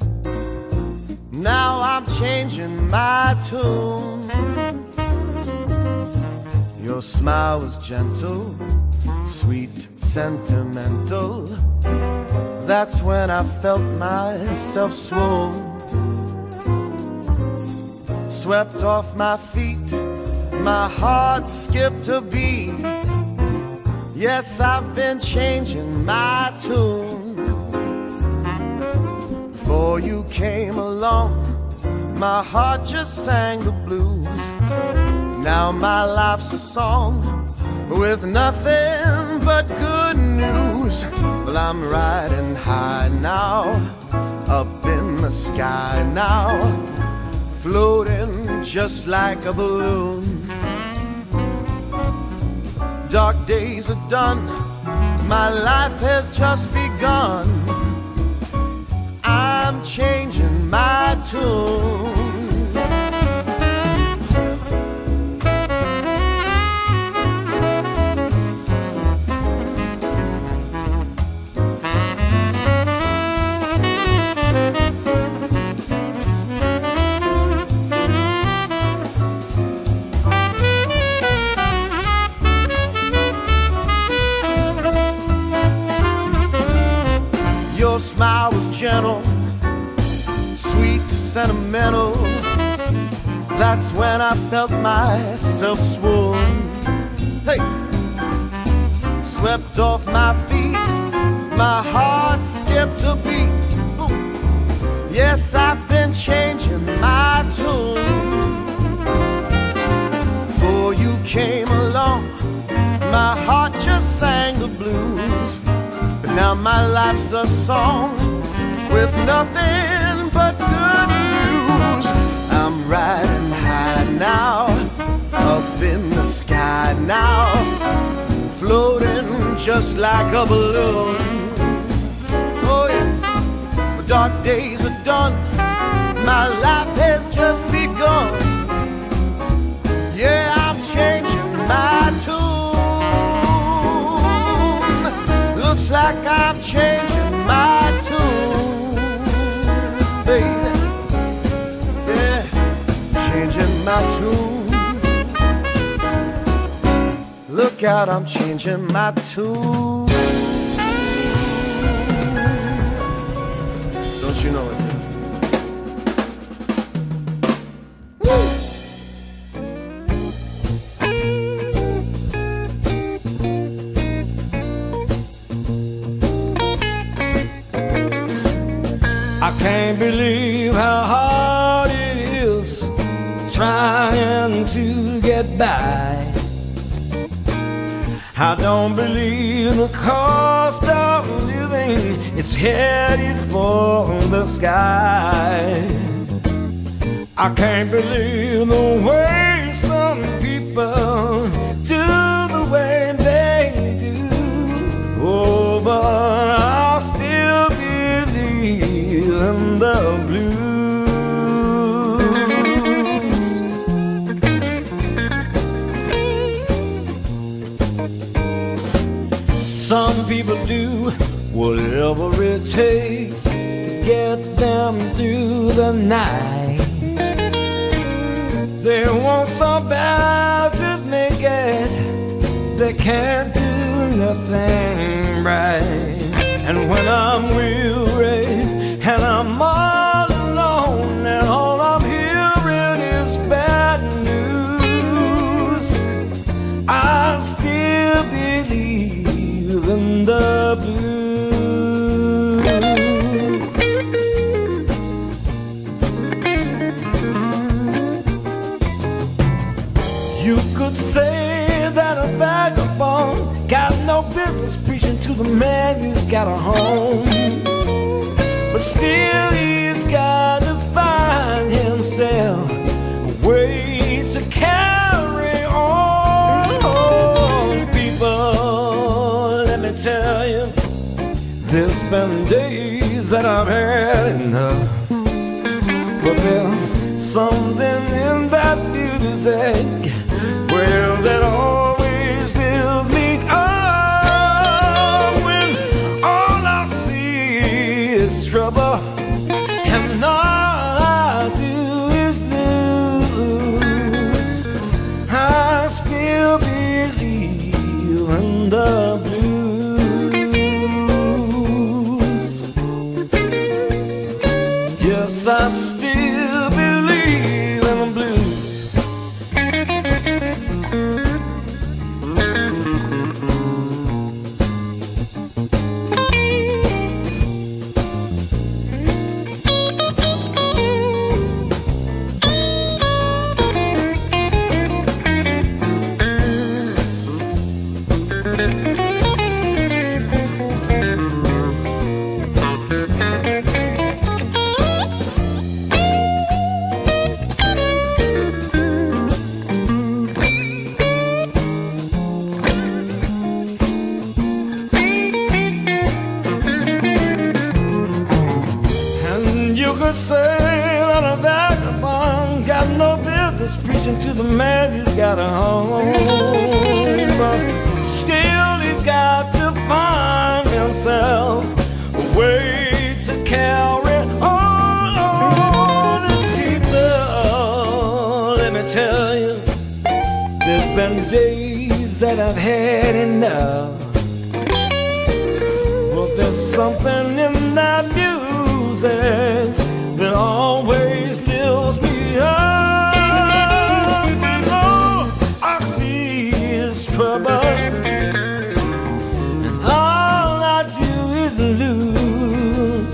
B: Now I'm changing my tune. Your smile was gentle, sweet, sentimental. That's when I felt myself swoon. Swept off my feet, my heart skipped a beat. Yes, I've been changing my tune. Before you came along, my heart just sang the blues. Now my life's a song with nothing but good news. Well, I'm riding high now, up in the sky now, floating just like a balloon. Dark days are done, my life has just begun. I'm changing my tune. Your smile was gentle, sweet, sentimental. That's when I felt myself swoon. Hey, swept off my feet, my heart skipped a beat. Ooh. Yes, I've been changing my tune. Before you came along, my heart just sang the blues. But now my life's a song with nothing but good news. I'm riding high now, up in the sky now, floating just like a balloon. Oh yeah, the dark days are done, my life has just begun. Yeah, I'm changing my tune. Looks like I'm changing my tune, baby. Yeah, changing my tune. Look out, I'm changing my tune. Don't you know it? Woo!
C: I can't believe how hard it is trying to get by. I don't believe the cost of living is headed for the sky. I can't believe the way some people do the way they do. Oh, but I'll still believe in the blues. Some people do whatever it takes to get them through the night. They want so bad to make it, they can't do nothing right. And when I'm weary and I'm all alone and all I'm hearing is bad news, I still believe in the blues. You could say that a vagabond got no business preaching to the man who's got a home, but still he's got to find himself a way to carry on. People, let me tell you, there's been days that I've had enough, but there's something in that beauty's egg, well, that always fills me up when all I see is trouble and all I do is lose. I still believe in the blues. Yes, I still believe in the blues. got a home, but still he's got to find himself a way to carry on. And people, let me tell you, there's been days that I've had enough. Well, there's something in that music that always lifts me up. And all I see is trouble, and all I do is lose.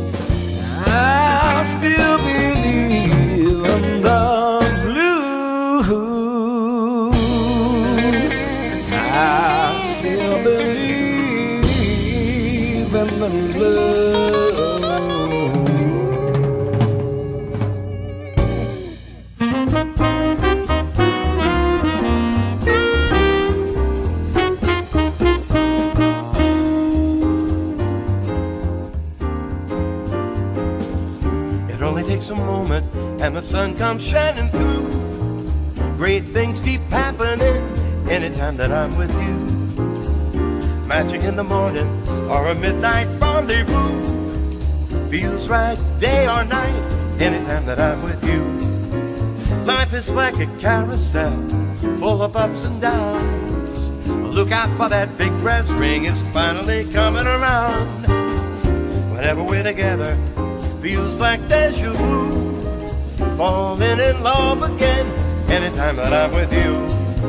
C: I still believe in the blues. I still believe in the blues.
B: Takes a moment and the sun comes shining through. Great things keep happening anytime that I'm with you. Magic in the morning or a midnight rendezvous. Feels right day or night anytime that I'm with you. Life is like a carousel full of ups and downs. Look out for that big brass ring, it's finally coming around. Whenever we're together, feels like deja vu. Falling in love again anytime that I'm with you.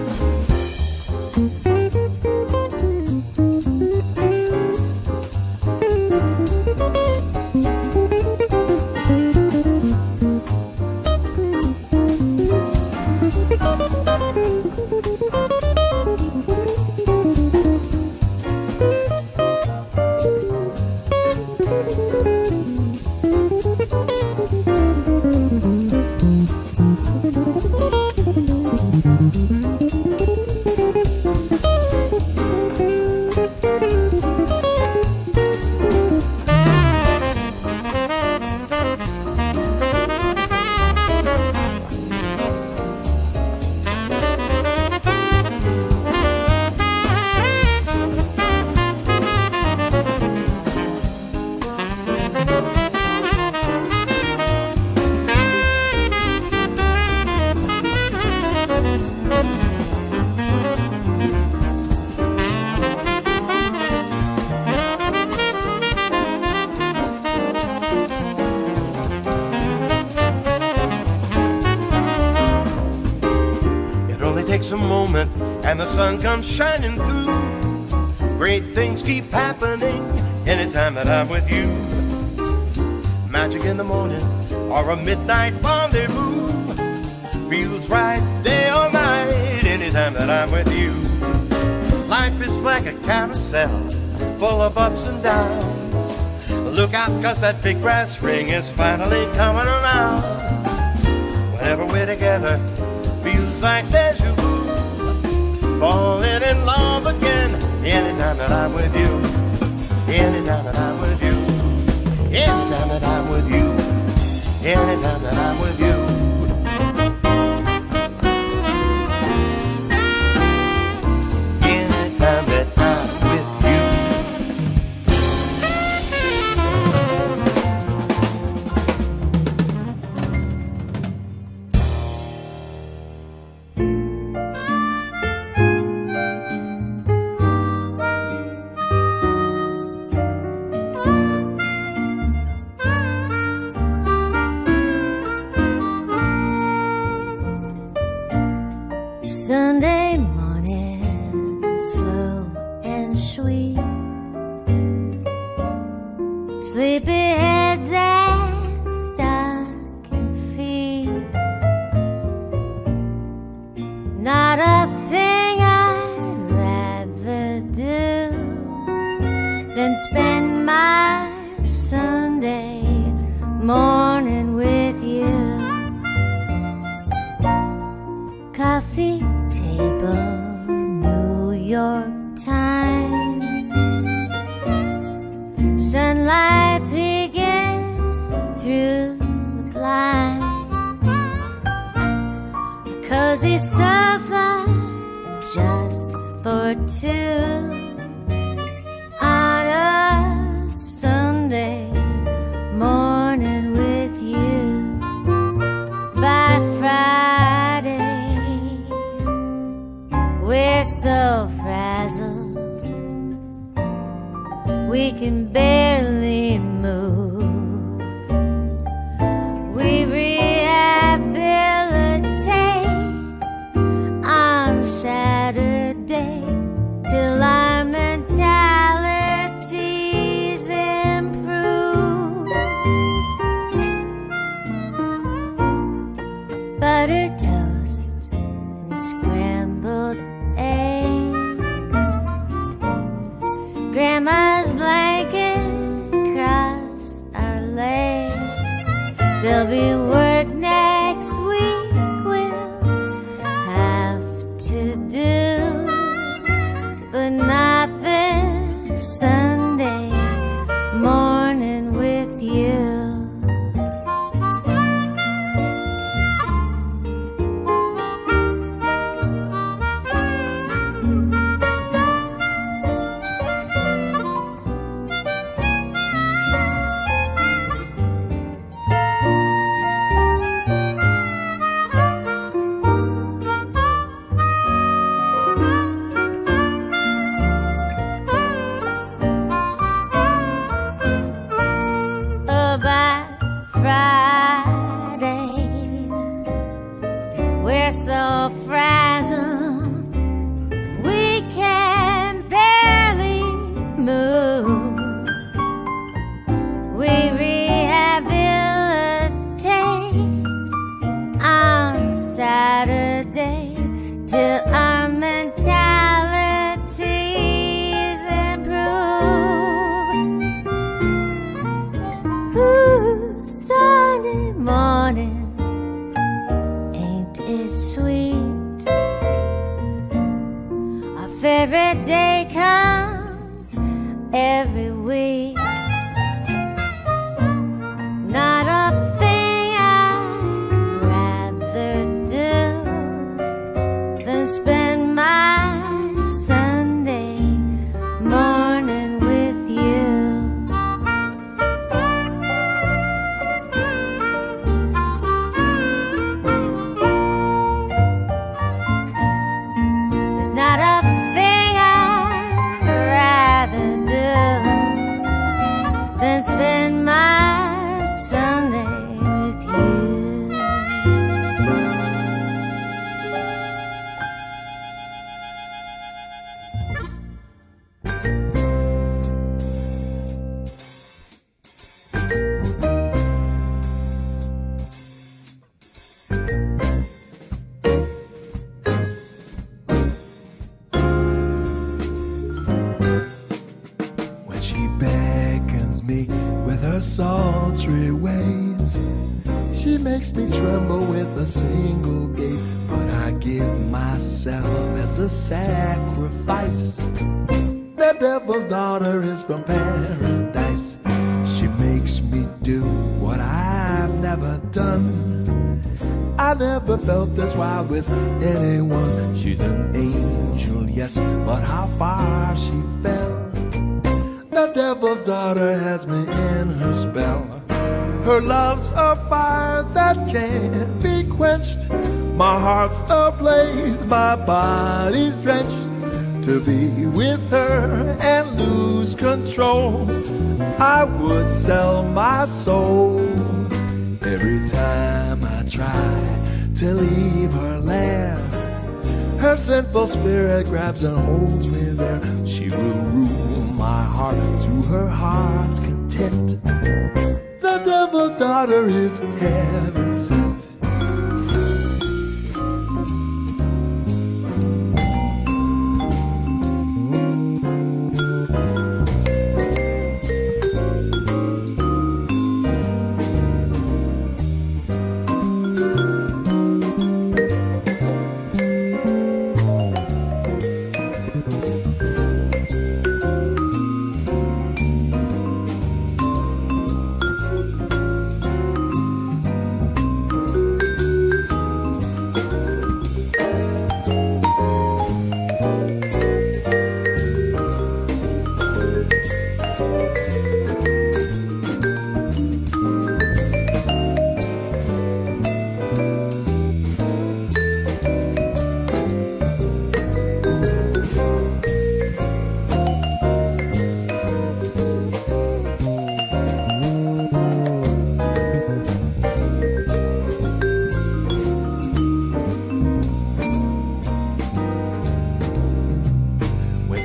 B: Takes a moment and the sun comes shining through. Great things keep happening anytime that I'm with you. Magic in the morning or a midnight rendezvous. Feels right day or night anytime that I'm with you. Life is like a carousel full of ups and downs. Look out, cause that big brass ring is finally coming around. Whenever we're together, feels like deja vu. Falling in love again anytime that I'm with you. Anytime that I'm with you. Anytime that I'm with you. Anytime that I'm with you. Anytime that I'm with you.
D: Sunday morning, slow and sweet. Sleepy heads and stocking feet. Not a thing I'd rather do than spend my Sunday morning with you. Coffee table, New York Times. Sunlight peeking through the blinds. A cozy sofa for two on a Sunday morning with you. By Friday, we're so frazzled we can barely move. We rehabilitate on Saturday till our mentalities improve. Buttered toast and scrambled eggs, Grandma's blanket across our legs. There'll be work next week we'll have to do, but not this Sunday morning with you. We're so frazzled we can barely move. We rehabilitate on Saturday till our mentalities improve. Ooh, Sunday morning, it's sweet. Our favorite day comes every week. Not a thing I'd rather do than spend my Sunday morning with you. Then spend my Sunday with you.
A: When she beckons me with her sultry ways, she makes me tremble with a single gaze. But I give myself as a sacrifice. The devil's daughter is from paradise. She makes me do what I've never done. I never felt this wild with anyone. She's an angel, yes, but how far she fell. The devil's daughter has me in her spell. Her love's a fire that can't be quenched. My heart's ablaze, my body's drenched. To be with her and lose control, I would sell my soul. Every time I try to leave her lair, her sinful spirit grabs and holds me there. She will rule my heart to her heart's content. The devil's daughter is heaven sent.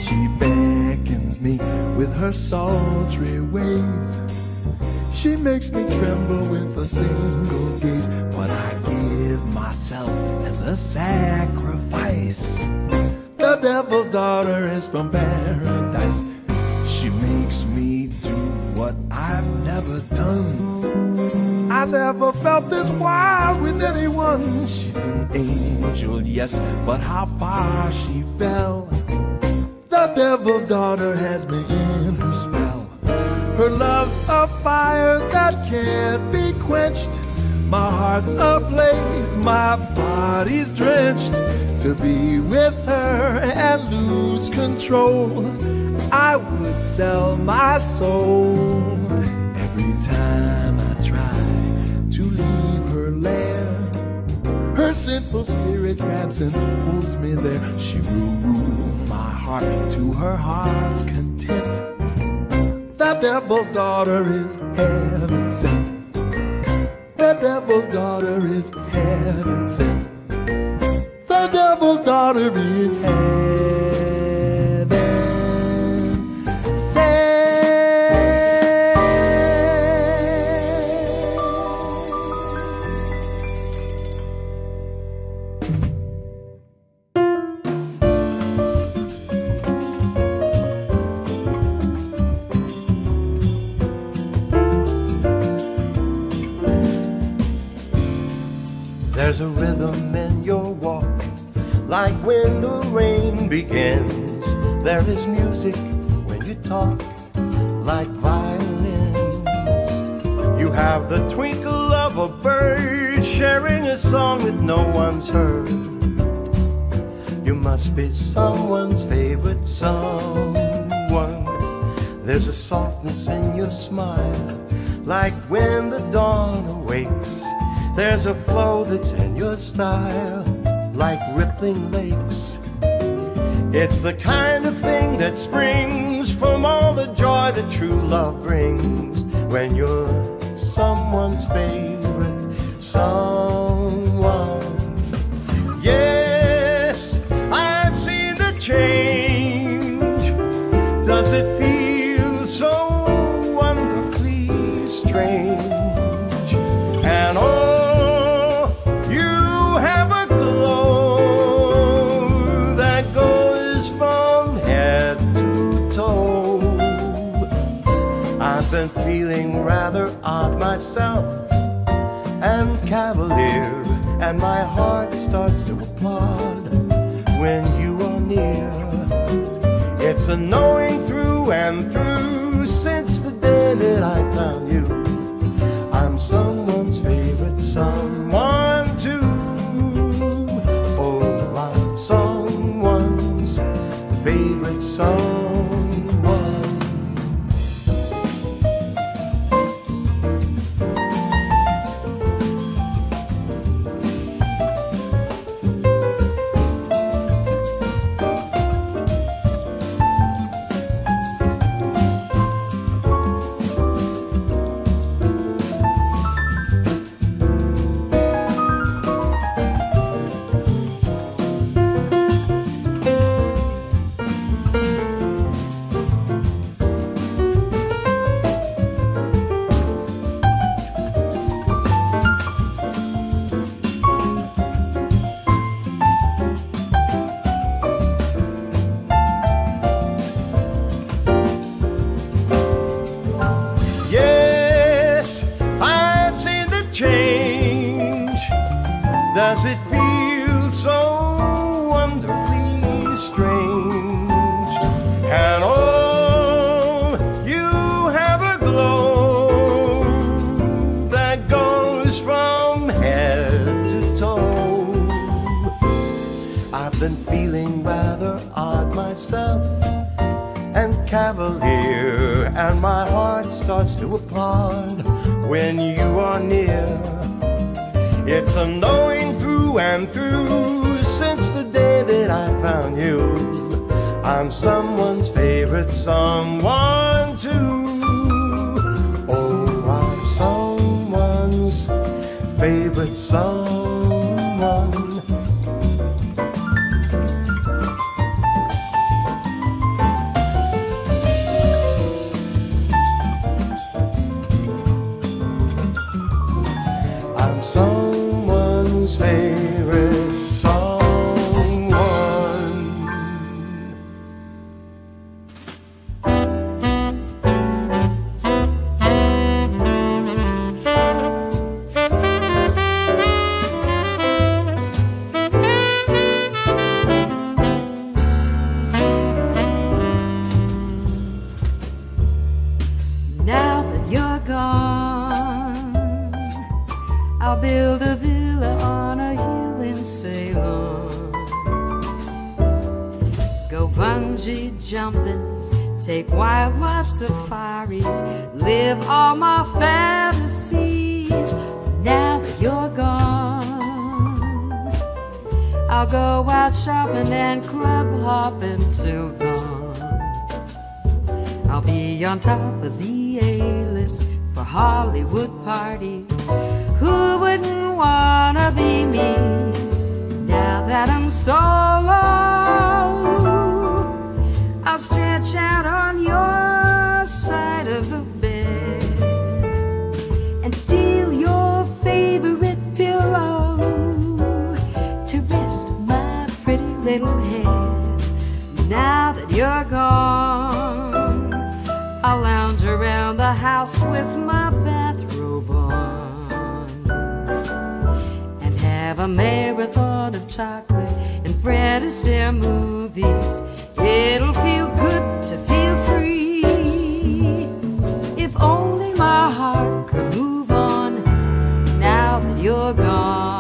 H: She beckons me with her sultry ways. She makes me tremble with a single gaze. But I give myself as a sacrifice. The devil's daughter is from paradise. She makes me do what I've never done. I never felt this wild with anyone. She's an angel, yes, but how far she fell. The devil's daughter has me in her spell. Her love's a fire that can't be quenched. My heart's ablaze, my body's drenched. To be with her and lose control, I would sell my soul. Every time I try to leave her lair, her sinful spirit grabs and holds me there. She will rule my heart to her heart's content. The devil's daughter is heaven sent. The devil's daughter is heaven sent. The devil's daughter is heaven sent.
B: There's a rhythm in your walk, like when the rain begins. There is music when you talk, like violins. You have the twinkle of a bird, sharing a song that no one's heard. You must be someone's favorite someone. There's a softness in your smile, like when the dawn awakes. There's a flow that's in your style, like rippling lakes. It's the kind of thing that springs from all the joy that true love brings. When you're someone's favorite someone. Yes, I've seen the change. Does it feel so wonderfully strange? And oh, I've been feeling rather odd myself and cavalier, and my heart starts to applaud when you are near. It's a knowing through and through since the day that I found you. I'm someone's favorite someone too. Oh, I'm someone's favorite someone. Does it feel so wonderfully strange? And oh, you have a glow that goes from head to toe. I've been feeling rather odd myself and cavalier, and my heart starts to applaud when you are near. It's a knowing through and through since the day that I found you. I'm someone's favorite someone too. Oh, I'm someone's favorite someone.
E: bungee jumping, take wildlife safaris, live all my fantasies. Now that you're gone, I'll go out shopping and club hopping till dawn. I'll be on top of the A-list for Hollywood parties. Who wouldn't wanna be me now that I'm solo? I'll stretch out on your side of the bed and steal your favorite pillow to rest my pretty little head. Now that you're gone, I'll lounge around the house with my bathrobe on and have a marathon of chocolate and Fred Astaire movies. It'll feel good to feel free. If only my heart could move on now that you're gone.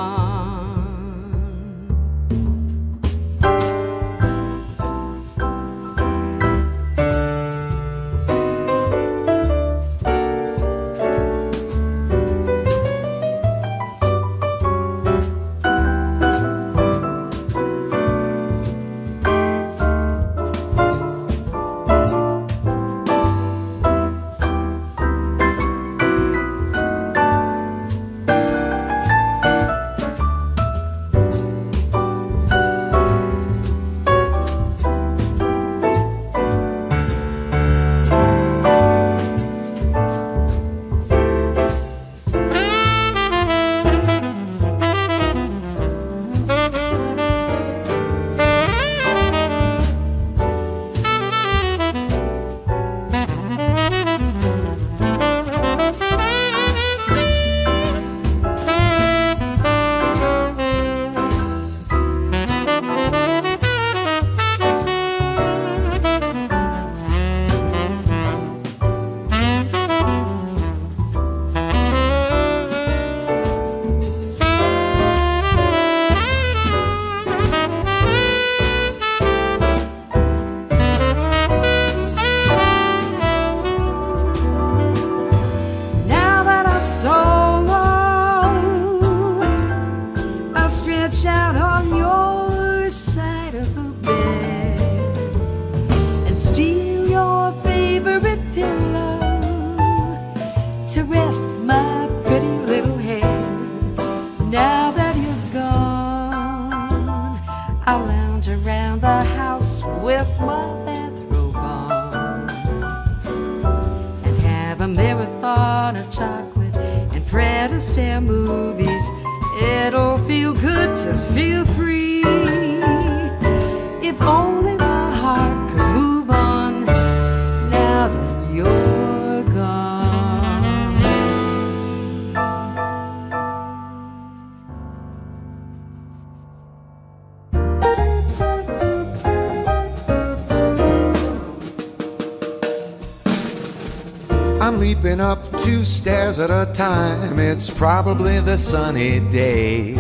B: Leaping up two stairs at a time, it's probably the sunny day.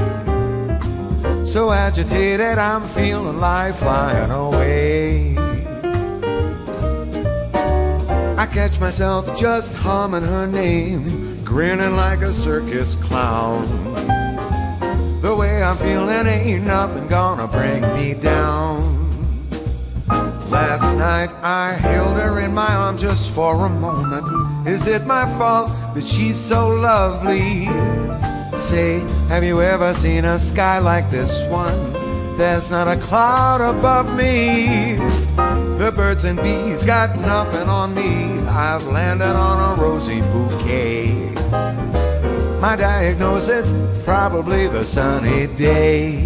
B: So agitated I'm feeling like flying away. I catch myself just humming her name, grinning like a circus clown. The way I'm feeling ain't nothing gonna bring me down. Last night I held her in my arms just for a moment. Is it my fault that she's so lovely? Say, have you ever seen a sky like this one? There's not a cloud above me. The birds and bees got nothing on me. I've landed on a rosy bouquet. My diagnosis, probably the sunny day.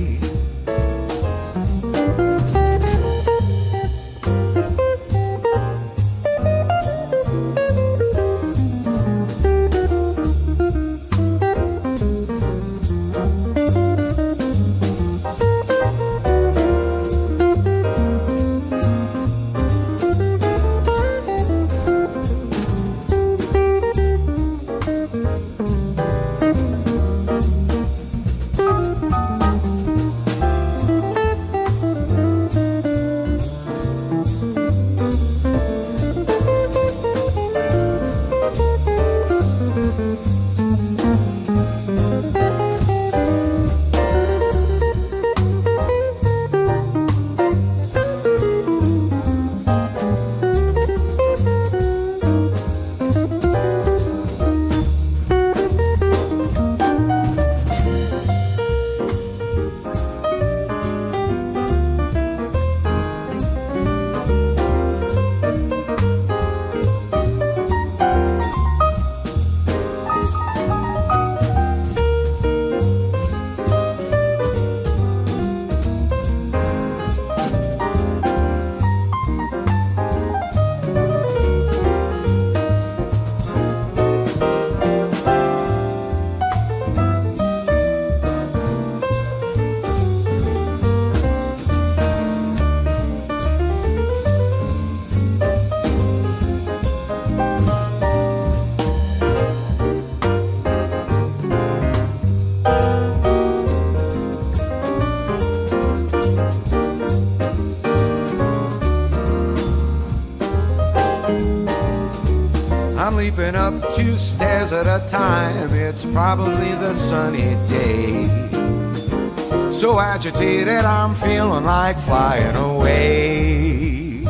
B: creeping up two stairs at a time. It's probably the sunny day. So agitated, I'm feeling like flying away.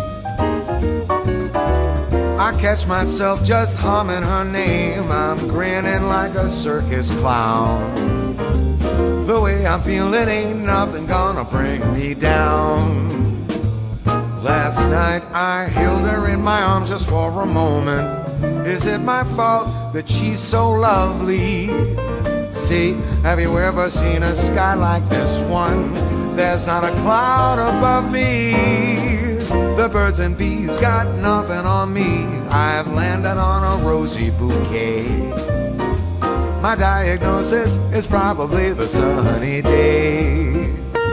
B: I catch myself just humming her name. I'm grinning like a circus clown. The way I'm feeling ain't nothing gonna bring me down. Last night I held her in my arms just for a moment. Is it my fault that she's so lovely? See, have you ever seen a sky like this one? There's not a cloud above me. The birds and bees got nothing on me. I've landed on a rosy bouquet. My diagnosis is probably the sunny day.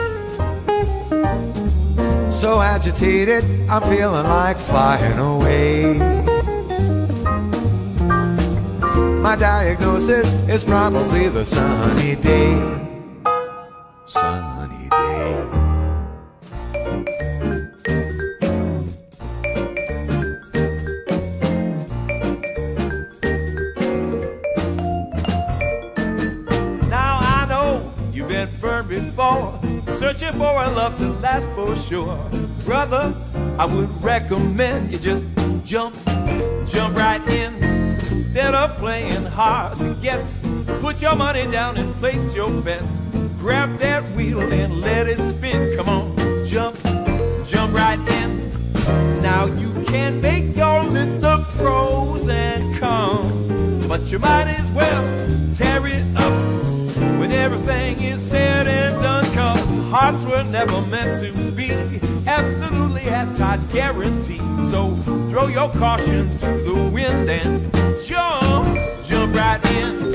B: So agitated, I'm feeling like flying away. My diagnosis is probably the sunny day. Sunny day.
C: Now I know you've been burned before, searching for a love to last for sure. Brother, I would recommend you just jump, jump right in. Instead of playing hard to get, put your money down and place your bet. Grab that wheel and let it spin. Come on, jump, jump right in. Now you can make your list of pros and cons, but you might as well tear it up when everything is said and done. Cause hearts were never meant to be absolutely airtight guaranteed. So throw your caution to the wind and jump, jump right in.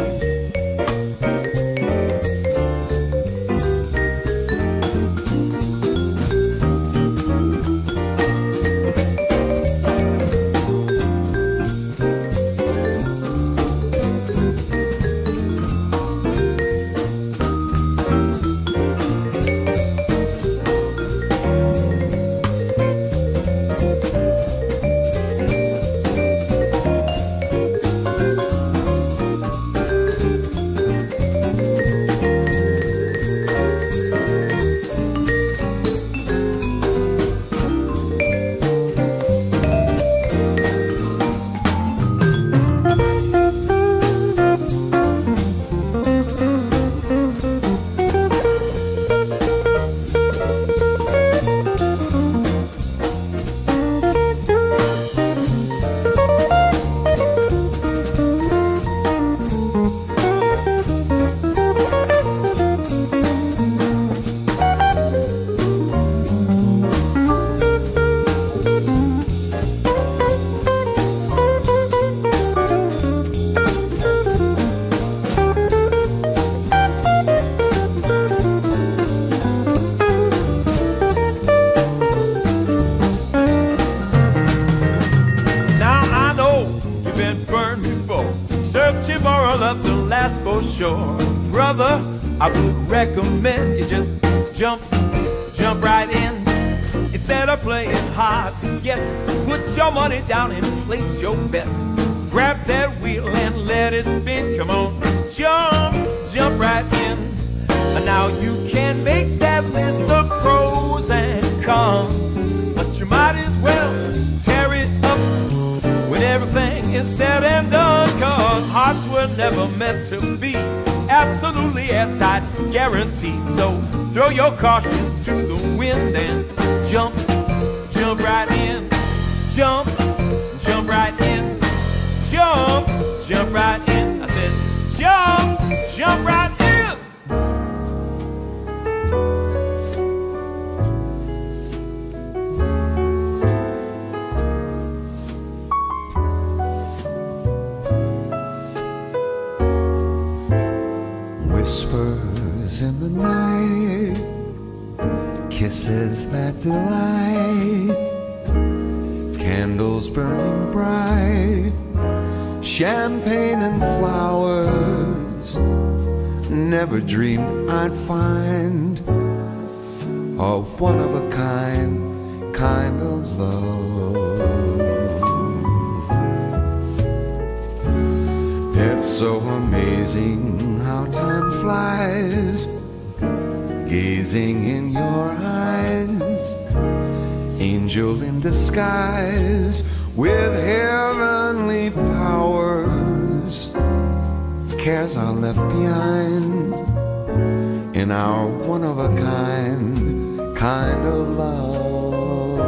C: Searching for a love to last for sure. Brother, I would recommend you just jump, jump right in. Instead of playing hard to get, put your money down and place your bet. Grab that wheel and let it spin. Come on, jump, jump right in. And now you can make that list of pros and cons, but you might as well tear it up when everything is said and done. Cause hearts were never meant to be absolutely airtight guaranteed. So throw your caution to the wind and jump, jump right in. Jump, jump right in. Jump, jump right in. I said jump, jump right in.
B: Whispers in the night, kisses that delight, candles burning bright, champagne and flowers. Never dreamed I'd find a one-of-a-kind kind of love.
H: so amazing how time flies, gazing in your eyes, angel in disguise with heavenly powers. Cares are left behind in our one-of-a-kind kind of love.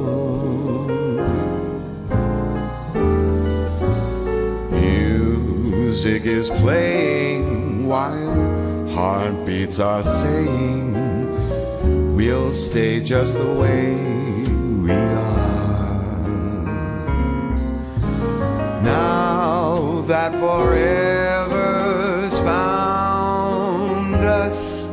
H: Music is playing while heartbeats are saying we'll stay just the way we are. Now that forever's found us,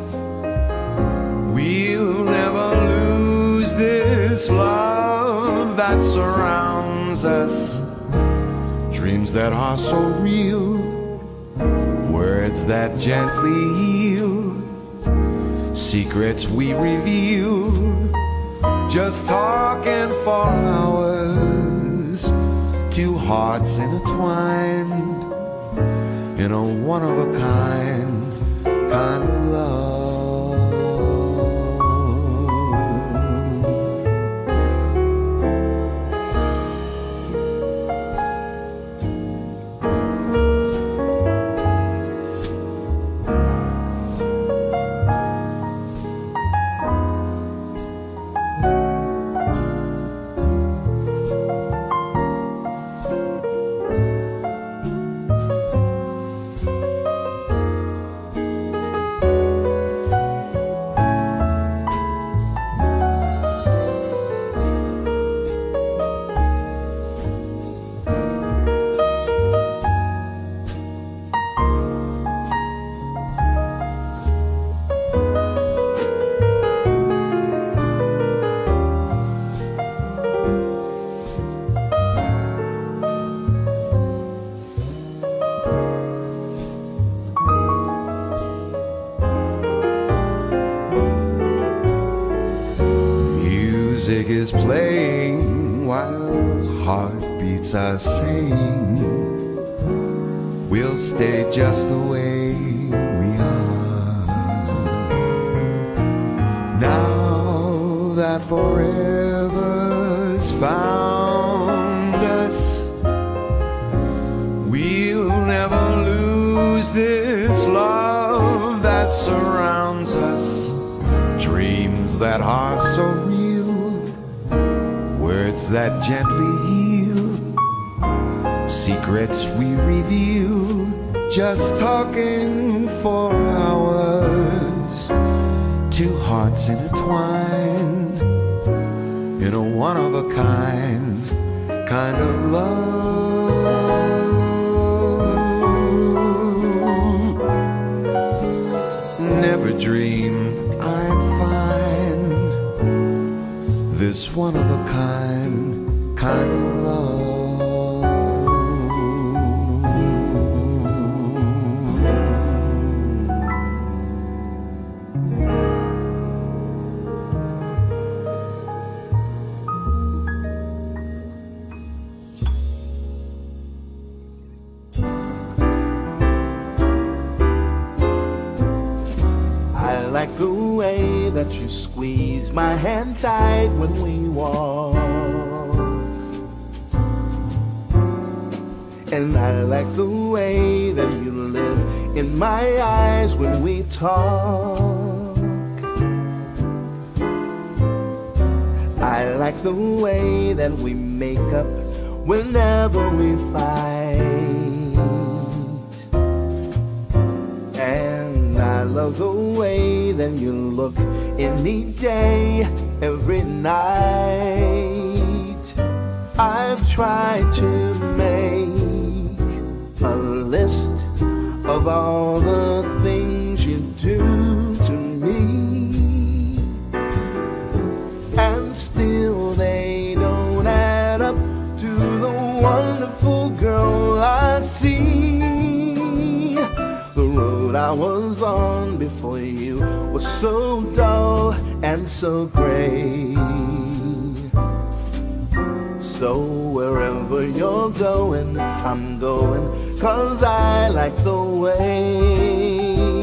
H: we'll never lose this love that surrounds us. Dreams that are so real, words that gently heal, secrets we reveal, just talking for hours. Two hearts intertwined in a one-of-a-kind kind of love. Music is playing while heartbeats are saying we'll stay just the way we are. Now that forever's found us, we'll never lose this love that surrounds us. Dreams that are so real, words that gently heal, secrets we reveal, just talking for hours. Two hearts intertwined in a one-of-a-kind kind of love. Never dreamed I'd find this one-of-a-kind kind of love.
I: I like the way that you squeeze my hand tight when we walk, and I like the way that you live in my eyes when we talk. I like the way that we make up whenever we fight, and I love the way that you look any day, every night. I've tried to make a list of all the things you do to me, and still they don't add up to the wonderful girl I see. The road I was on before you was so dull and so gray. So wherever you're going, I'm going 'cause I like the way.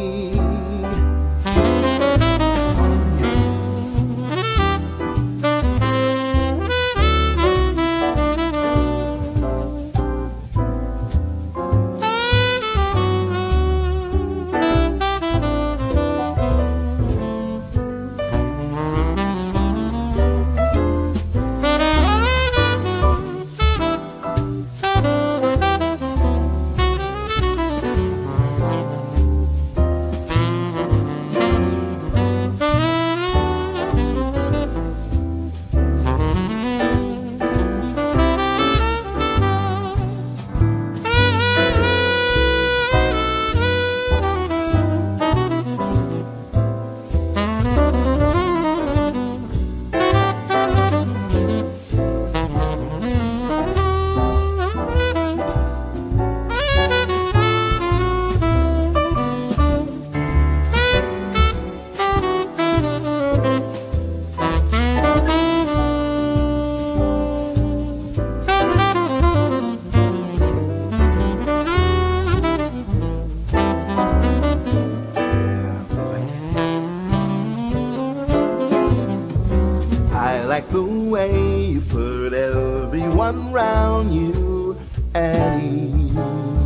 I: Like the way you put everyone round you at ease.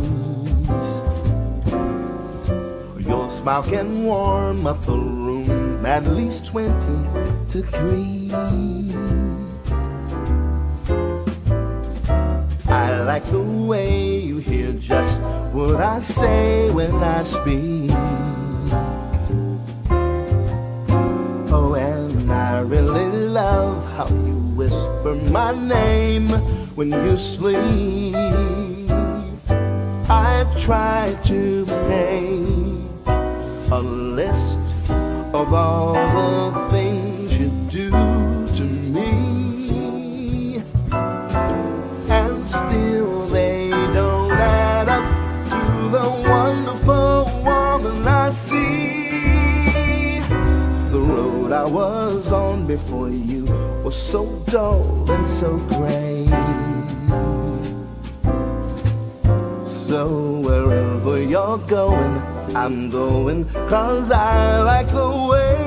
I: Your smile can warm up the room at least twenty degrees. I like the way you hear just what I say when I speak. Oh, and I really love how you whisper my name when you sleep. I've tried to make a list of all the things you do to me, and still they don't add up to the wonderful woman I see. The road I was on before you was so dull and so gray. So wherever you're going, I'm going, 'cause I like the way.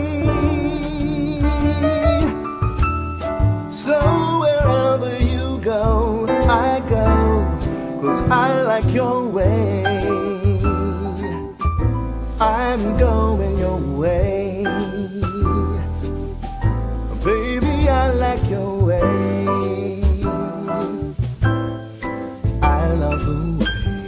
I: So wherever you go, I go, 'cause I like your way. I'm going your way. Baby, I like your way. I love the way.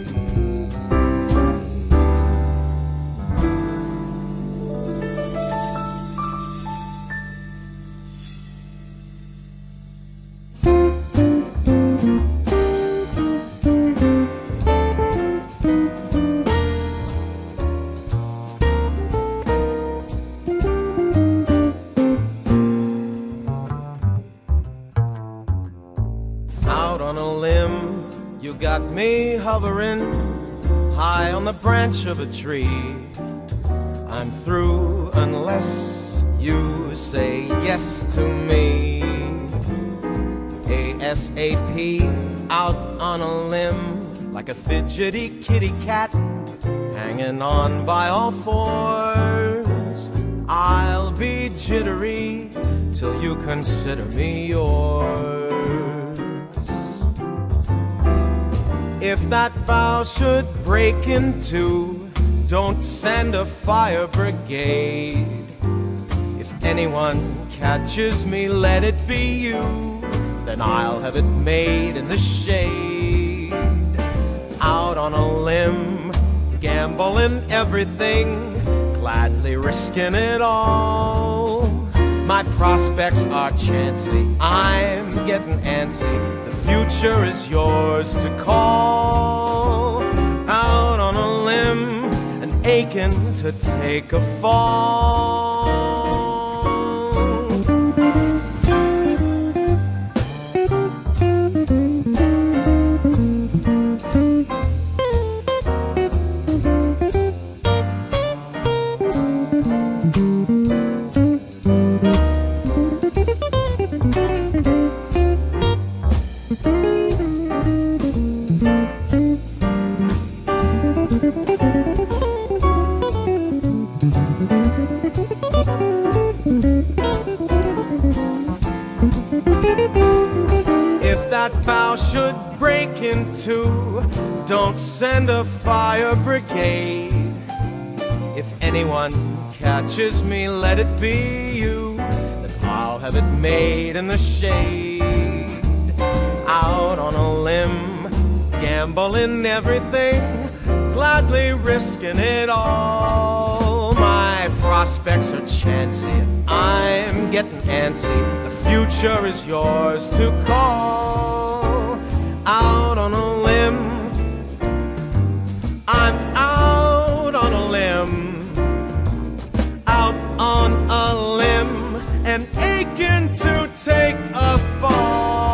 F: Got me hovering high on the branch of a tree. I'm through unless you say yes to me. ASAP, out on a limb like a fidgety kitty cat, hanging on by all fours. I'll be jittery till you consider me yours. If that bough should break in two, don't send a fire brigade. If anyone catches me, let it be you. Then I'll have it made in the shade. Out on a limb, gambling everything, gladly risking it all. My prospects are chancy, I'm getting antsy. The future is yours to call. Out on a limb and aching to take a fall. If that bough should break in two, don't send a fire brigade. If anyone catches me, let it be you, then I'll have it made in the shade. Out on a limb, gambling everything, gladly risking it all. My prospects are chancy, I'm getting antsy. The future is yours to call. Out on a limb, I'm out on a limb, out on a limb, and aching to take a fall.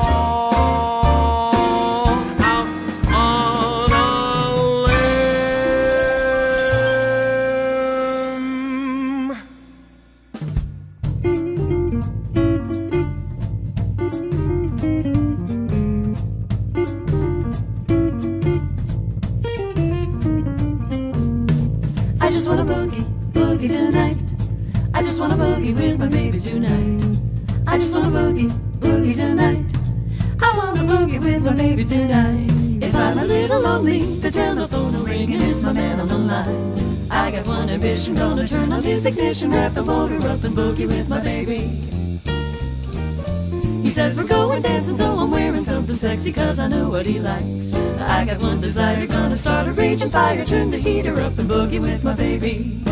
G: With my baby tonight, I just wanna boogie, boogie tonight. I wanna boogie with my baby tonight. If I'm a little lonely, the telephone will ring and it's my man on the line. I got one ambition, gonna turn on his ignition, wrap the motor up and boogie with my baby. He says we're going dancing, so I'm wearing something sexy, cause I know what he likes. I got one desire, gonna start a raging fire, turn the heater up and boogie with my baby.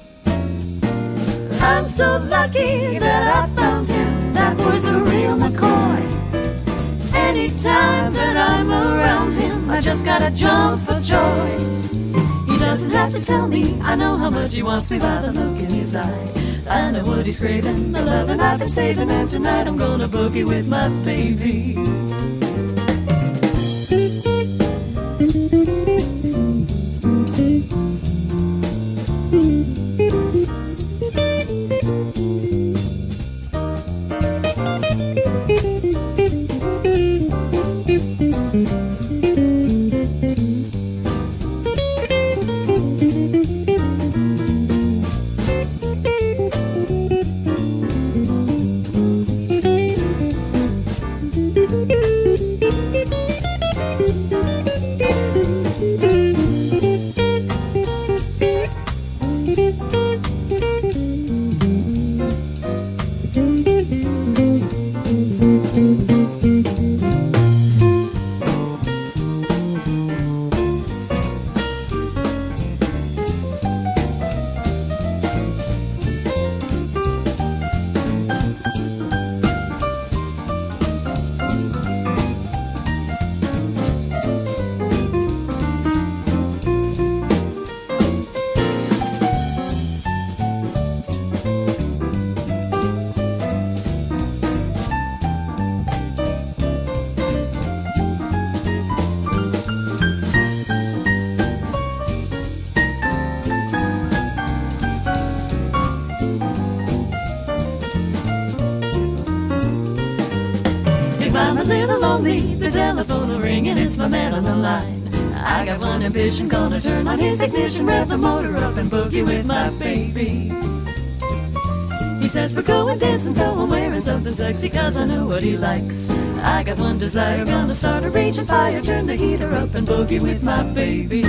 G: I'm so lucky that I found him. That boy's a real McCoy. Anytime that I'm around him, I just gotta jump for joy. He doesn't have to tell me, I know how much he wants me by the look in his eye. I know what he's craving, the loving I've been saving, and tonight I'm gonna boogie with my baby. The telephone will ring and it's my man on the line. I got one ambition, gonna turn on his ignition, rev the motor up and boogie with my baby. He says we're going dancing, so I'm wearing something sexy, cause I know what he likes. I got one desire, gonna start a raging fire, turn the heater up and boogie with my baby.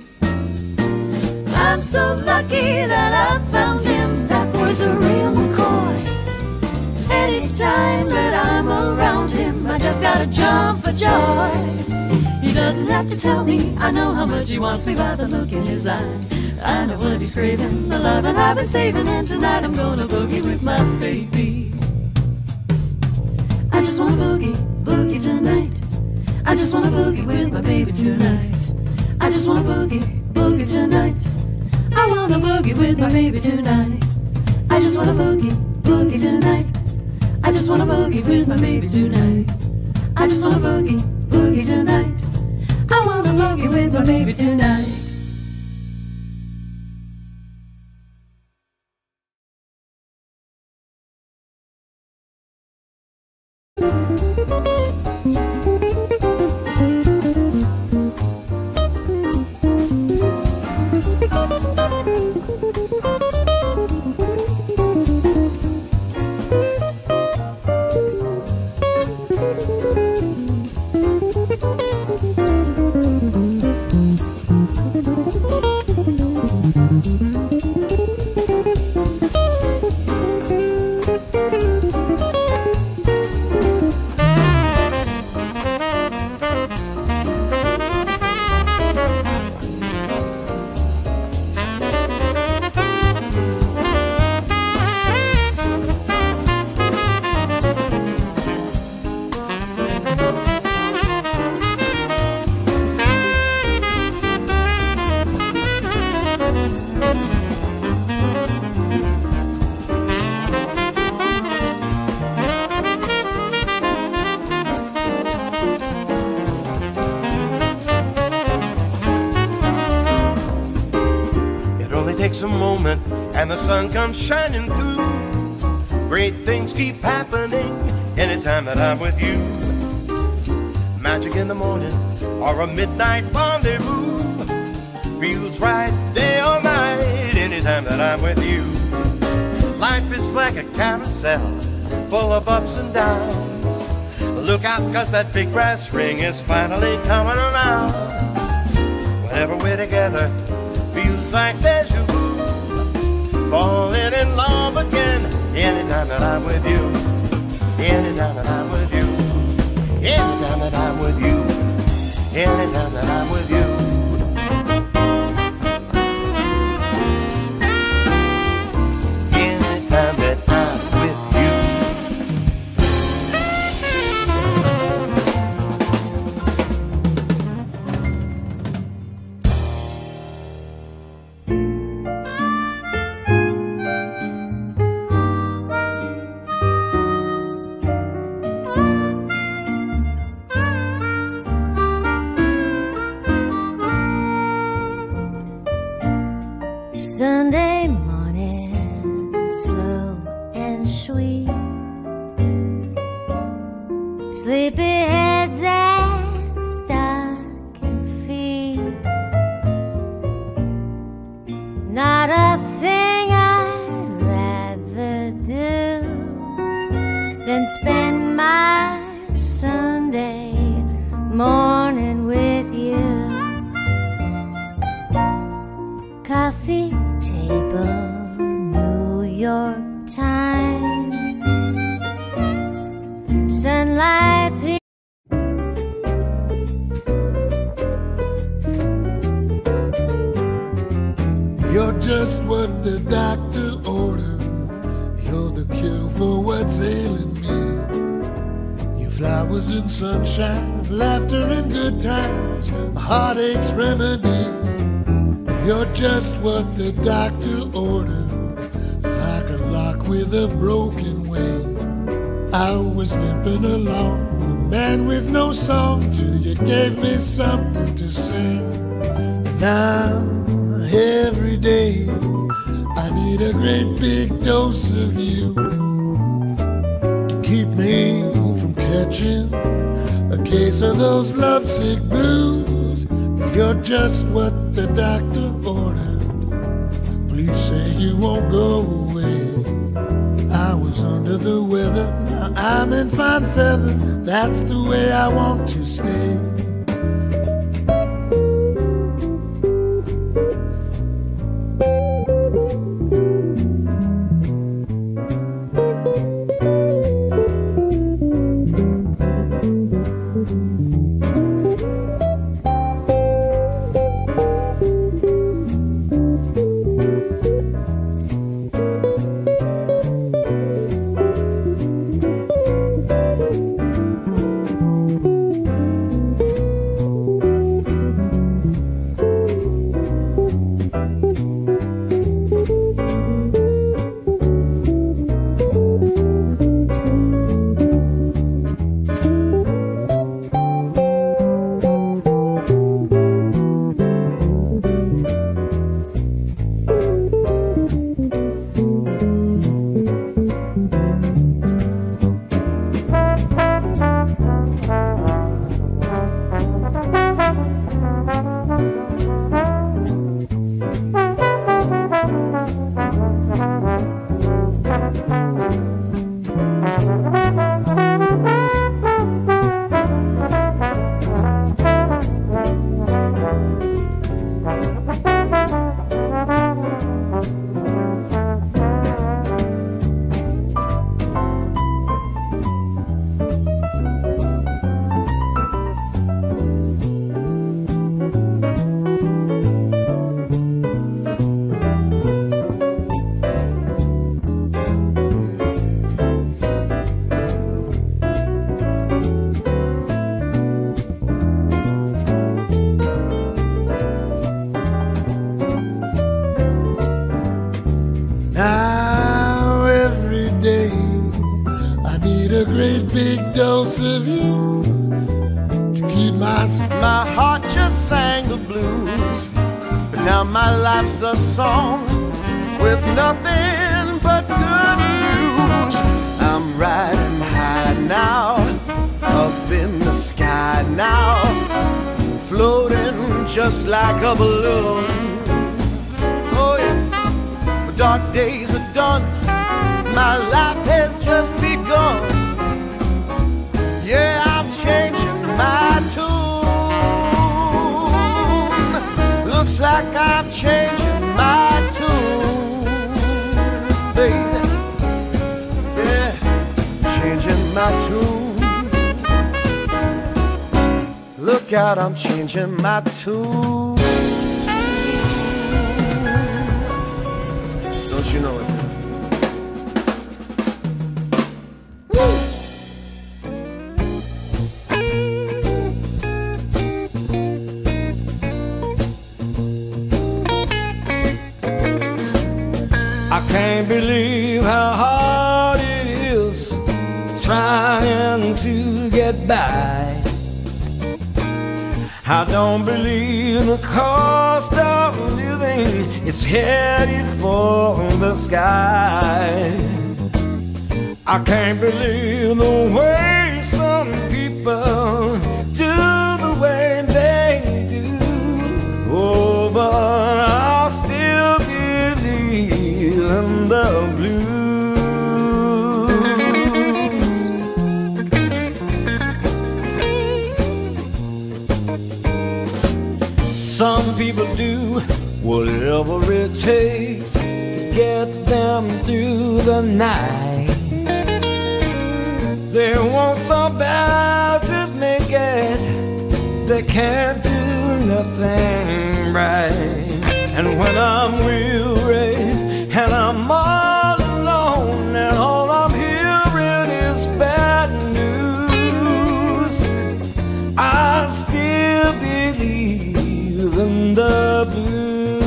G: I'm so lucky that I found him. That boy's a real McCoy. Anytime that I'm around him, I just gotta jump for joy. He doesn't have to tell me, I know how much he wants me by the look in his eye. I know what he's craving, the loving I've been saving, and tonight I'm gonna boogie with my baby. I just wanna boogie, boogie tonight. I just wanna boogie with my baby tonight. I just wanna boogie, boogie tonight. I wanna boogie with my baby tonight. I just wanna boogie, boogie tonight. I just wanna boogie with my baby tonight. I just wanna boogie, boogie tonight. I wanna boogie with my baby tonight.
F: Takes a moment and the sun comes shining through. Great things keep happening anytime that I'm with you. Magic in the morning or a midnight rendezvous feels right day or night anytime that I'm with you. Life is like a carousel full of ups and downs. Look out, cause that big brass ring is finally coming around. Whenever we're together, feels like deja vu. Falling in love again anytime that I'm with you. Anytime that I'm with you. Anytime that I'm with you. Anytime that I'm with you. Anytime that I'm with you.
D: Sunday morning, slow and sweet. Sleepy heads and stocking feet. Not a thing I'd rather do than spend my Sunday morning with you. Coffee table, New York Times, sunlight.
A: You're just what the doctor ordered. You're the cure for what's ailing me. Your flowers and sunshine, laughter and good times, a heartache's remedy. You're just what the doctor ordered, like a lock with a broken wing. I was limping along, a man with no song, till you gave me something to sing. Now, every day, I need a great big dose of you to keep me from catching a case of those lovesick blues. You're just what the doctor ordered. Please say you won't go away. I was under the weather, now I'm in fine feather. That's the way I want to stay. big dose of you to keep my...
B: My heart just sang the blues, but now my life's a song with nothing but good news. I'm riding high now, up in the sky now, floating just like a balloon. Oh yeah, the dark days are done, my life has just begun. Yeah, I'm changing my tune. Looks like I'm changing my tune, baby. Yeah, changing my tune. Look out, I'm changing my tune. Don't you know it?
C: I can't believe how hard it is trying to get by. I don't believe the cost of living is headed for the sky. I can't believe the way some people do the way they do. Oh, but I'll still believe in the blues. Some people do whatever it takes to get them through the night. They want so bad to make it, they can't do nothing right. And when I'm weary and I'm all alone and all I'm hearing is bad news, I still believe in the blues.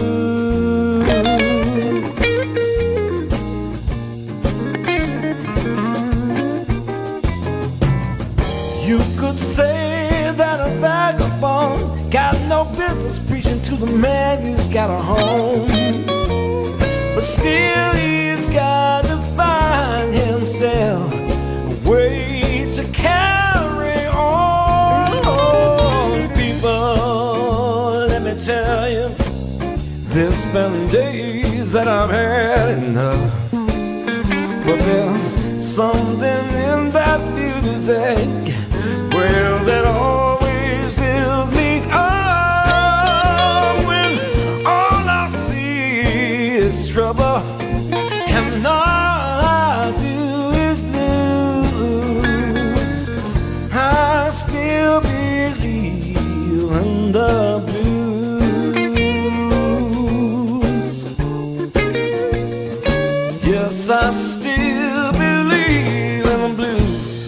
C: You could say that a vagabond got no business preaching to the man who's got a home, but still he's got to find himself a way to carry on. People, let me tell you, there's been days that I've had enough, but there's something in that music, well, that always fills me up when all I see is trouble and all I do is lose. I still believe in the blues. Yes, I still believe in the blues.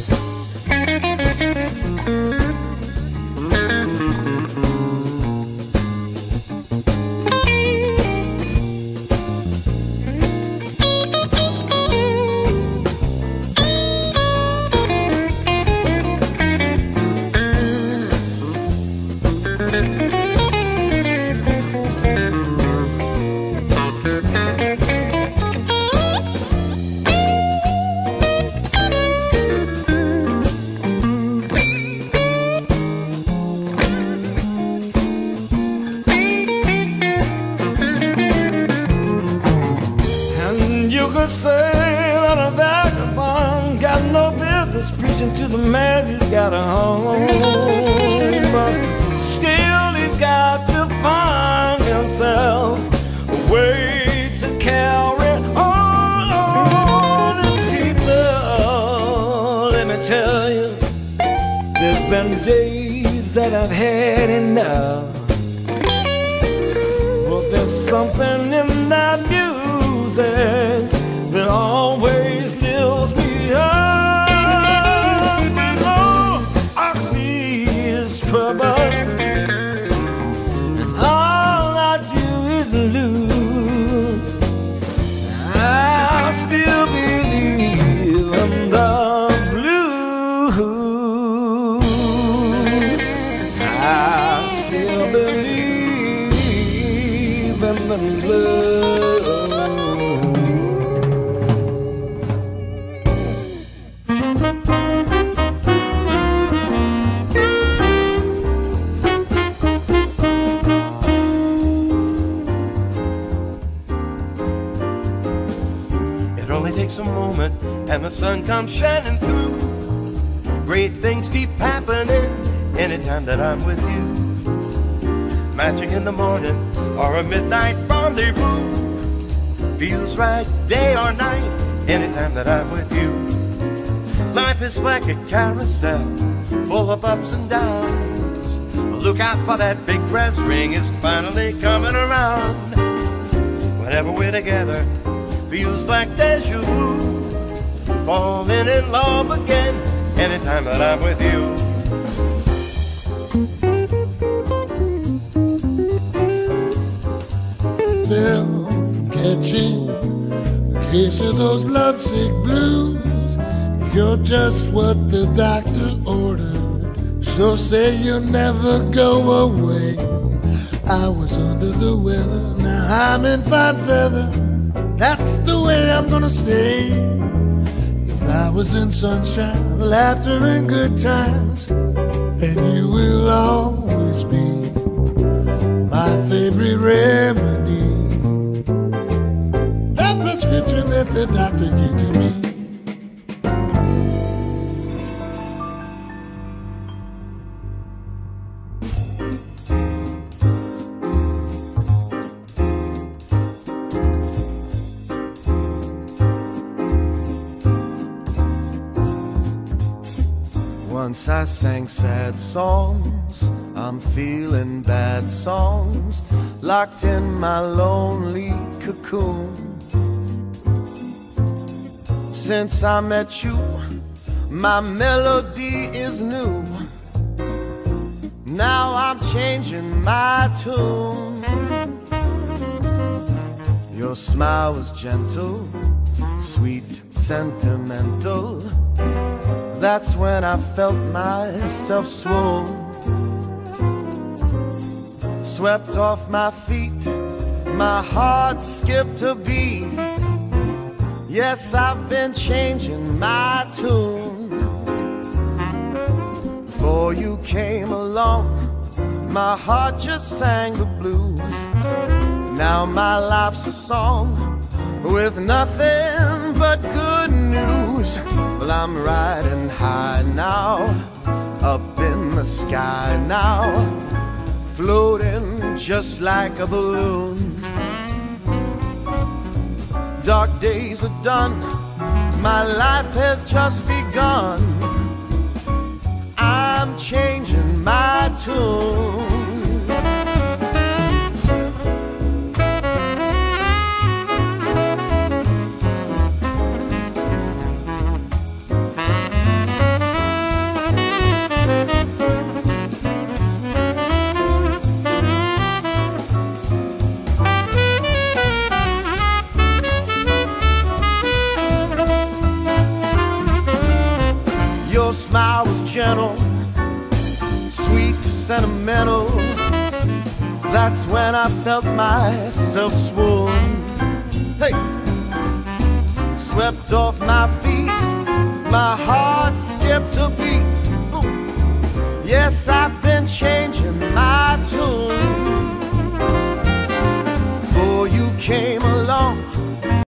C: Say that a vagabond got no business preaching to the man who's got a home, but still he's got to find himself a way to carry on. And people, let me tell you, there's been days that I've had enough, but there's something in that music that always lifts me up. And all I see is trouble, and all I do is lose. I still believe in the blues.
F: the sun comes shining through. Great things keep happening anytime that I'm with you. Magic in the morning or a midnight rendezvous. Feels right day or night anytime that I'm with you. Life is like a carousel full of ups and downs. Look out for that big brass ring, it's finally coming around. Whenever we're together, feels like deja vu. Falling in love again anytime that I'm with you.
A: Self-catching, the case of those lovesick blues. You're just what the doctor ordered, so say you'll never go away. I was under the weather, now I'm in fine feather. That's the way I'm gonna stay. Your flowers and sunshine, laughter and good times, and you will always be my favorite remedy. That prescription that the doctor gave to me.
B: Once I sang sad songs, I'm feeling bad songs, locked in my lonely cocoon. Since I met you, my melody is new. Now I'm changing my tune. Your smile was gentle, sweet, sentimental. That's when I felt myself swoon. Swept off my feet, my heart skipped a beat. Yes, I've been changing my tune. Before you came along, my heart just sang the blues. Now my life's a song with nothing but good news. Well, I'm riding high now, up in the sky now, floating just like a balloon. Dark days are done, my life has just begun. I'm changing my tune. Your smile was gentle, sweet, sentimental. That's when I felt myself swoon. Hey! Swept off my feet, my heart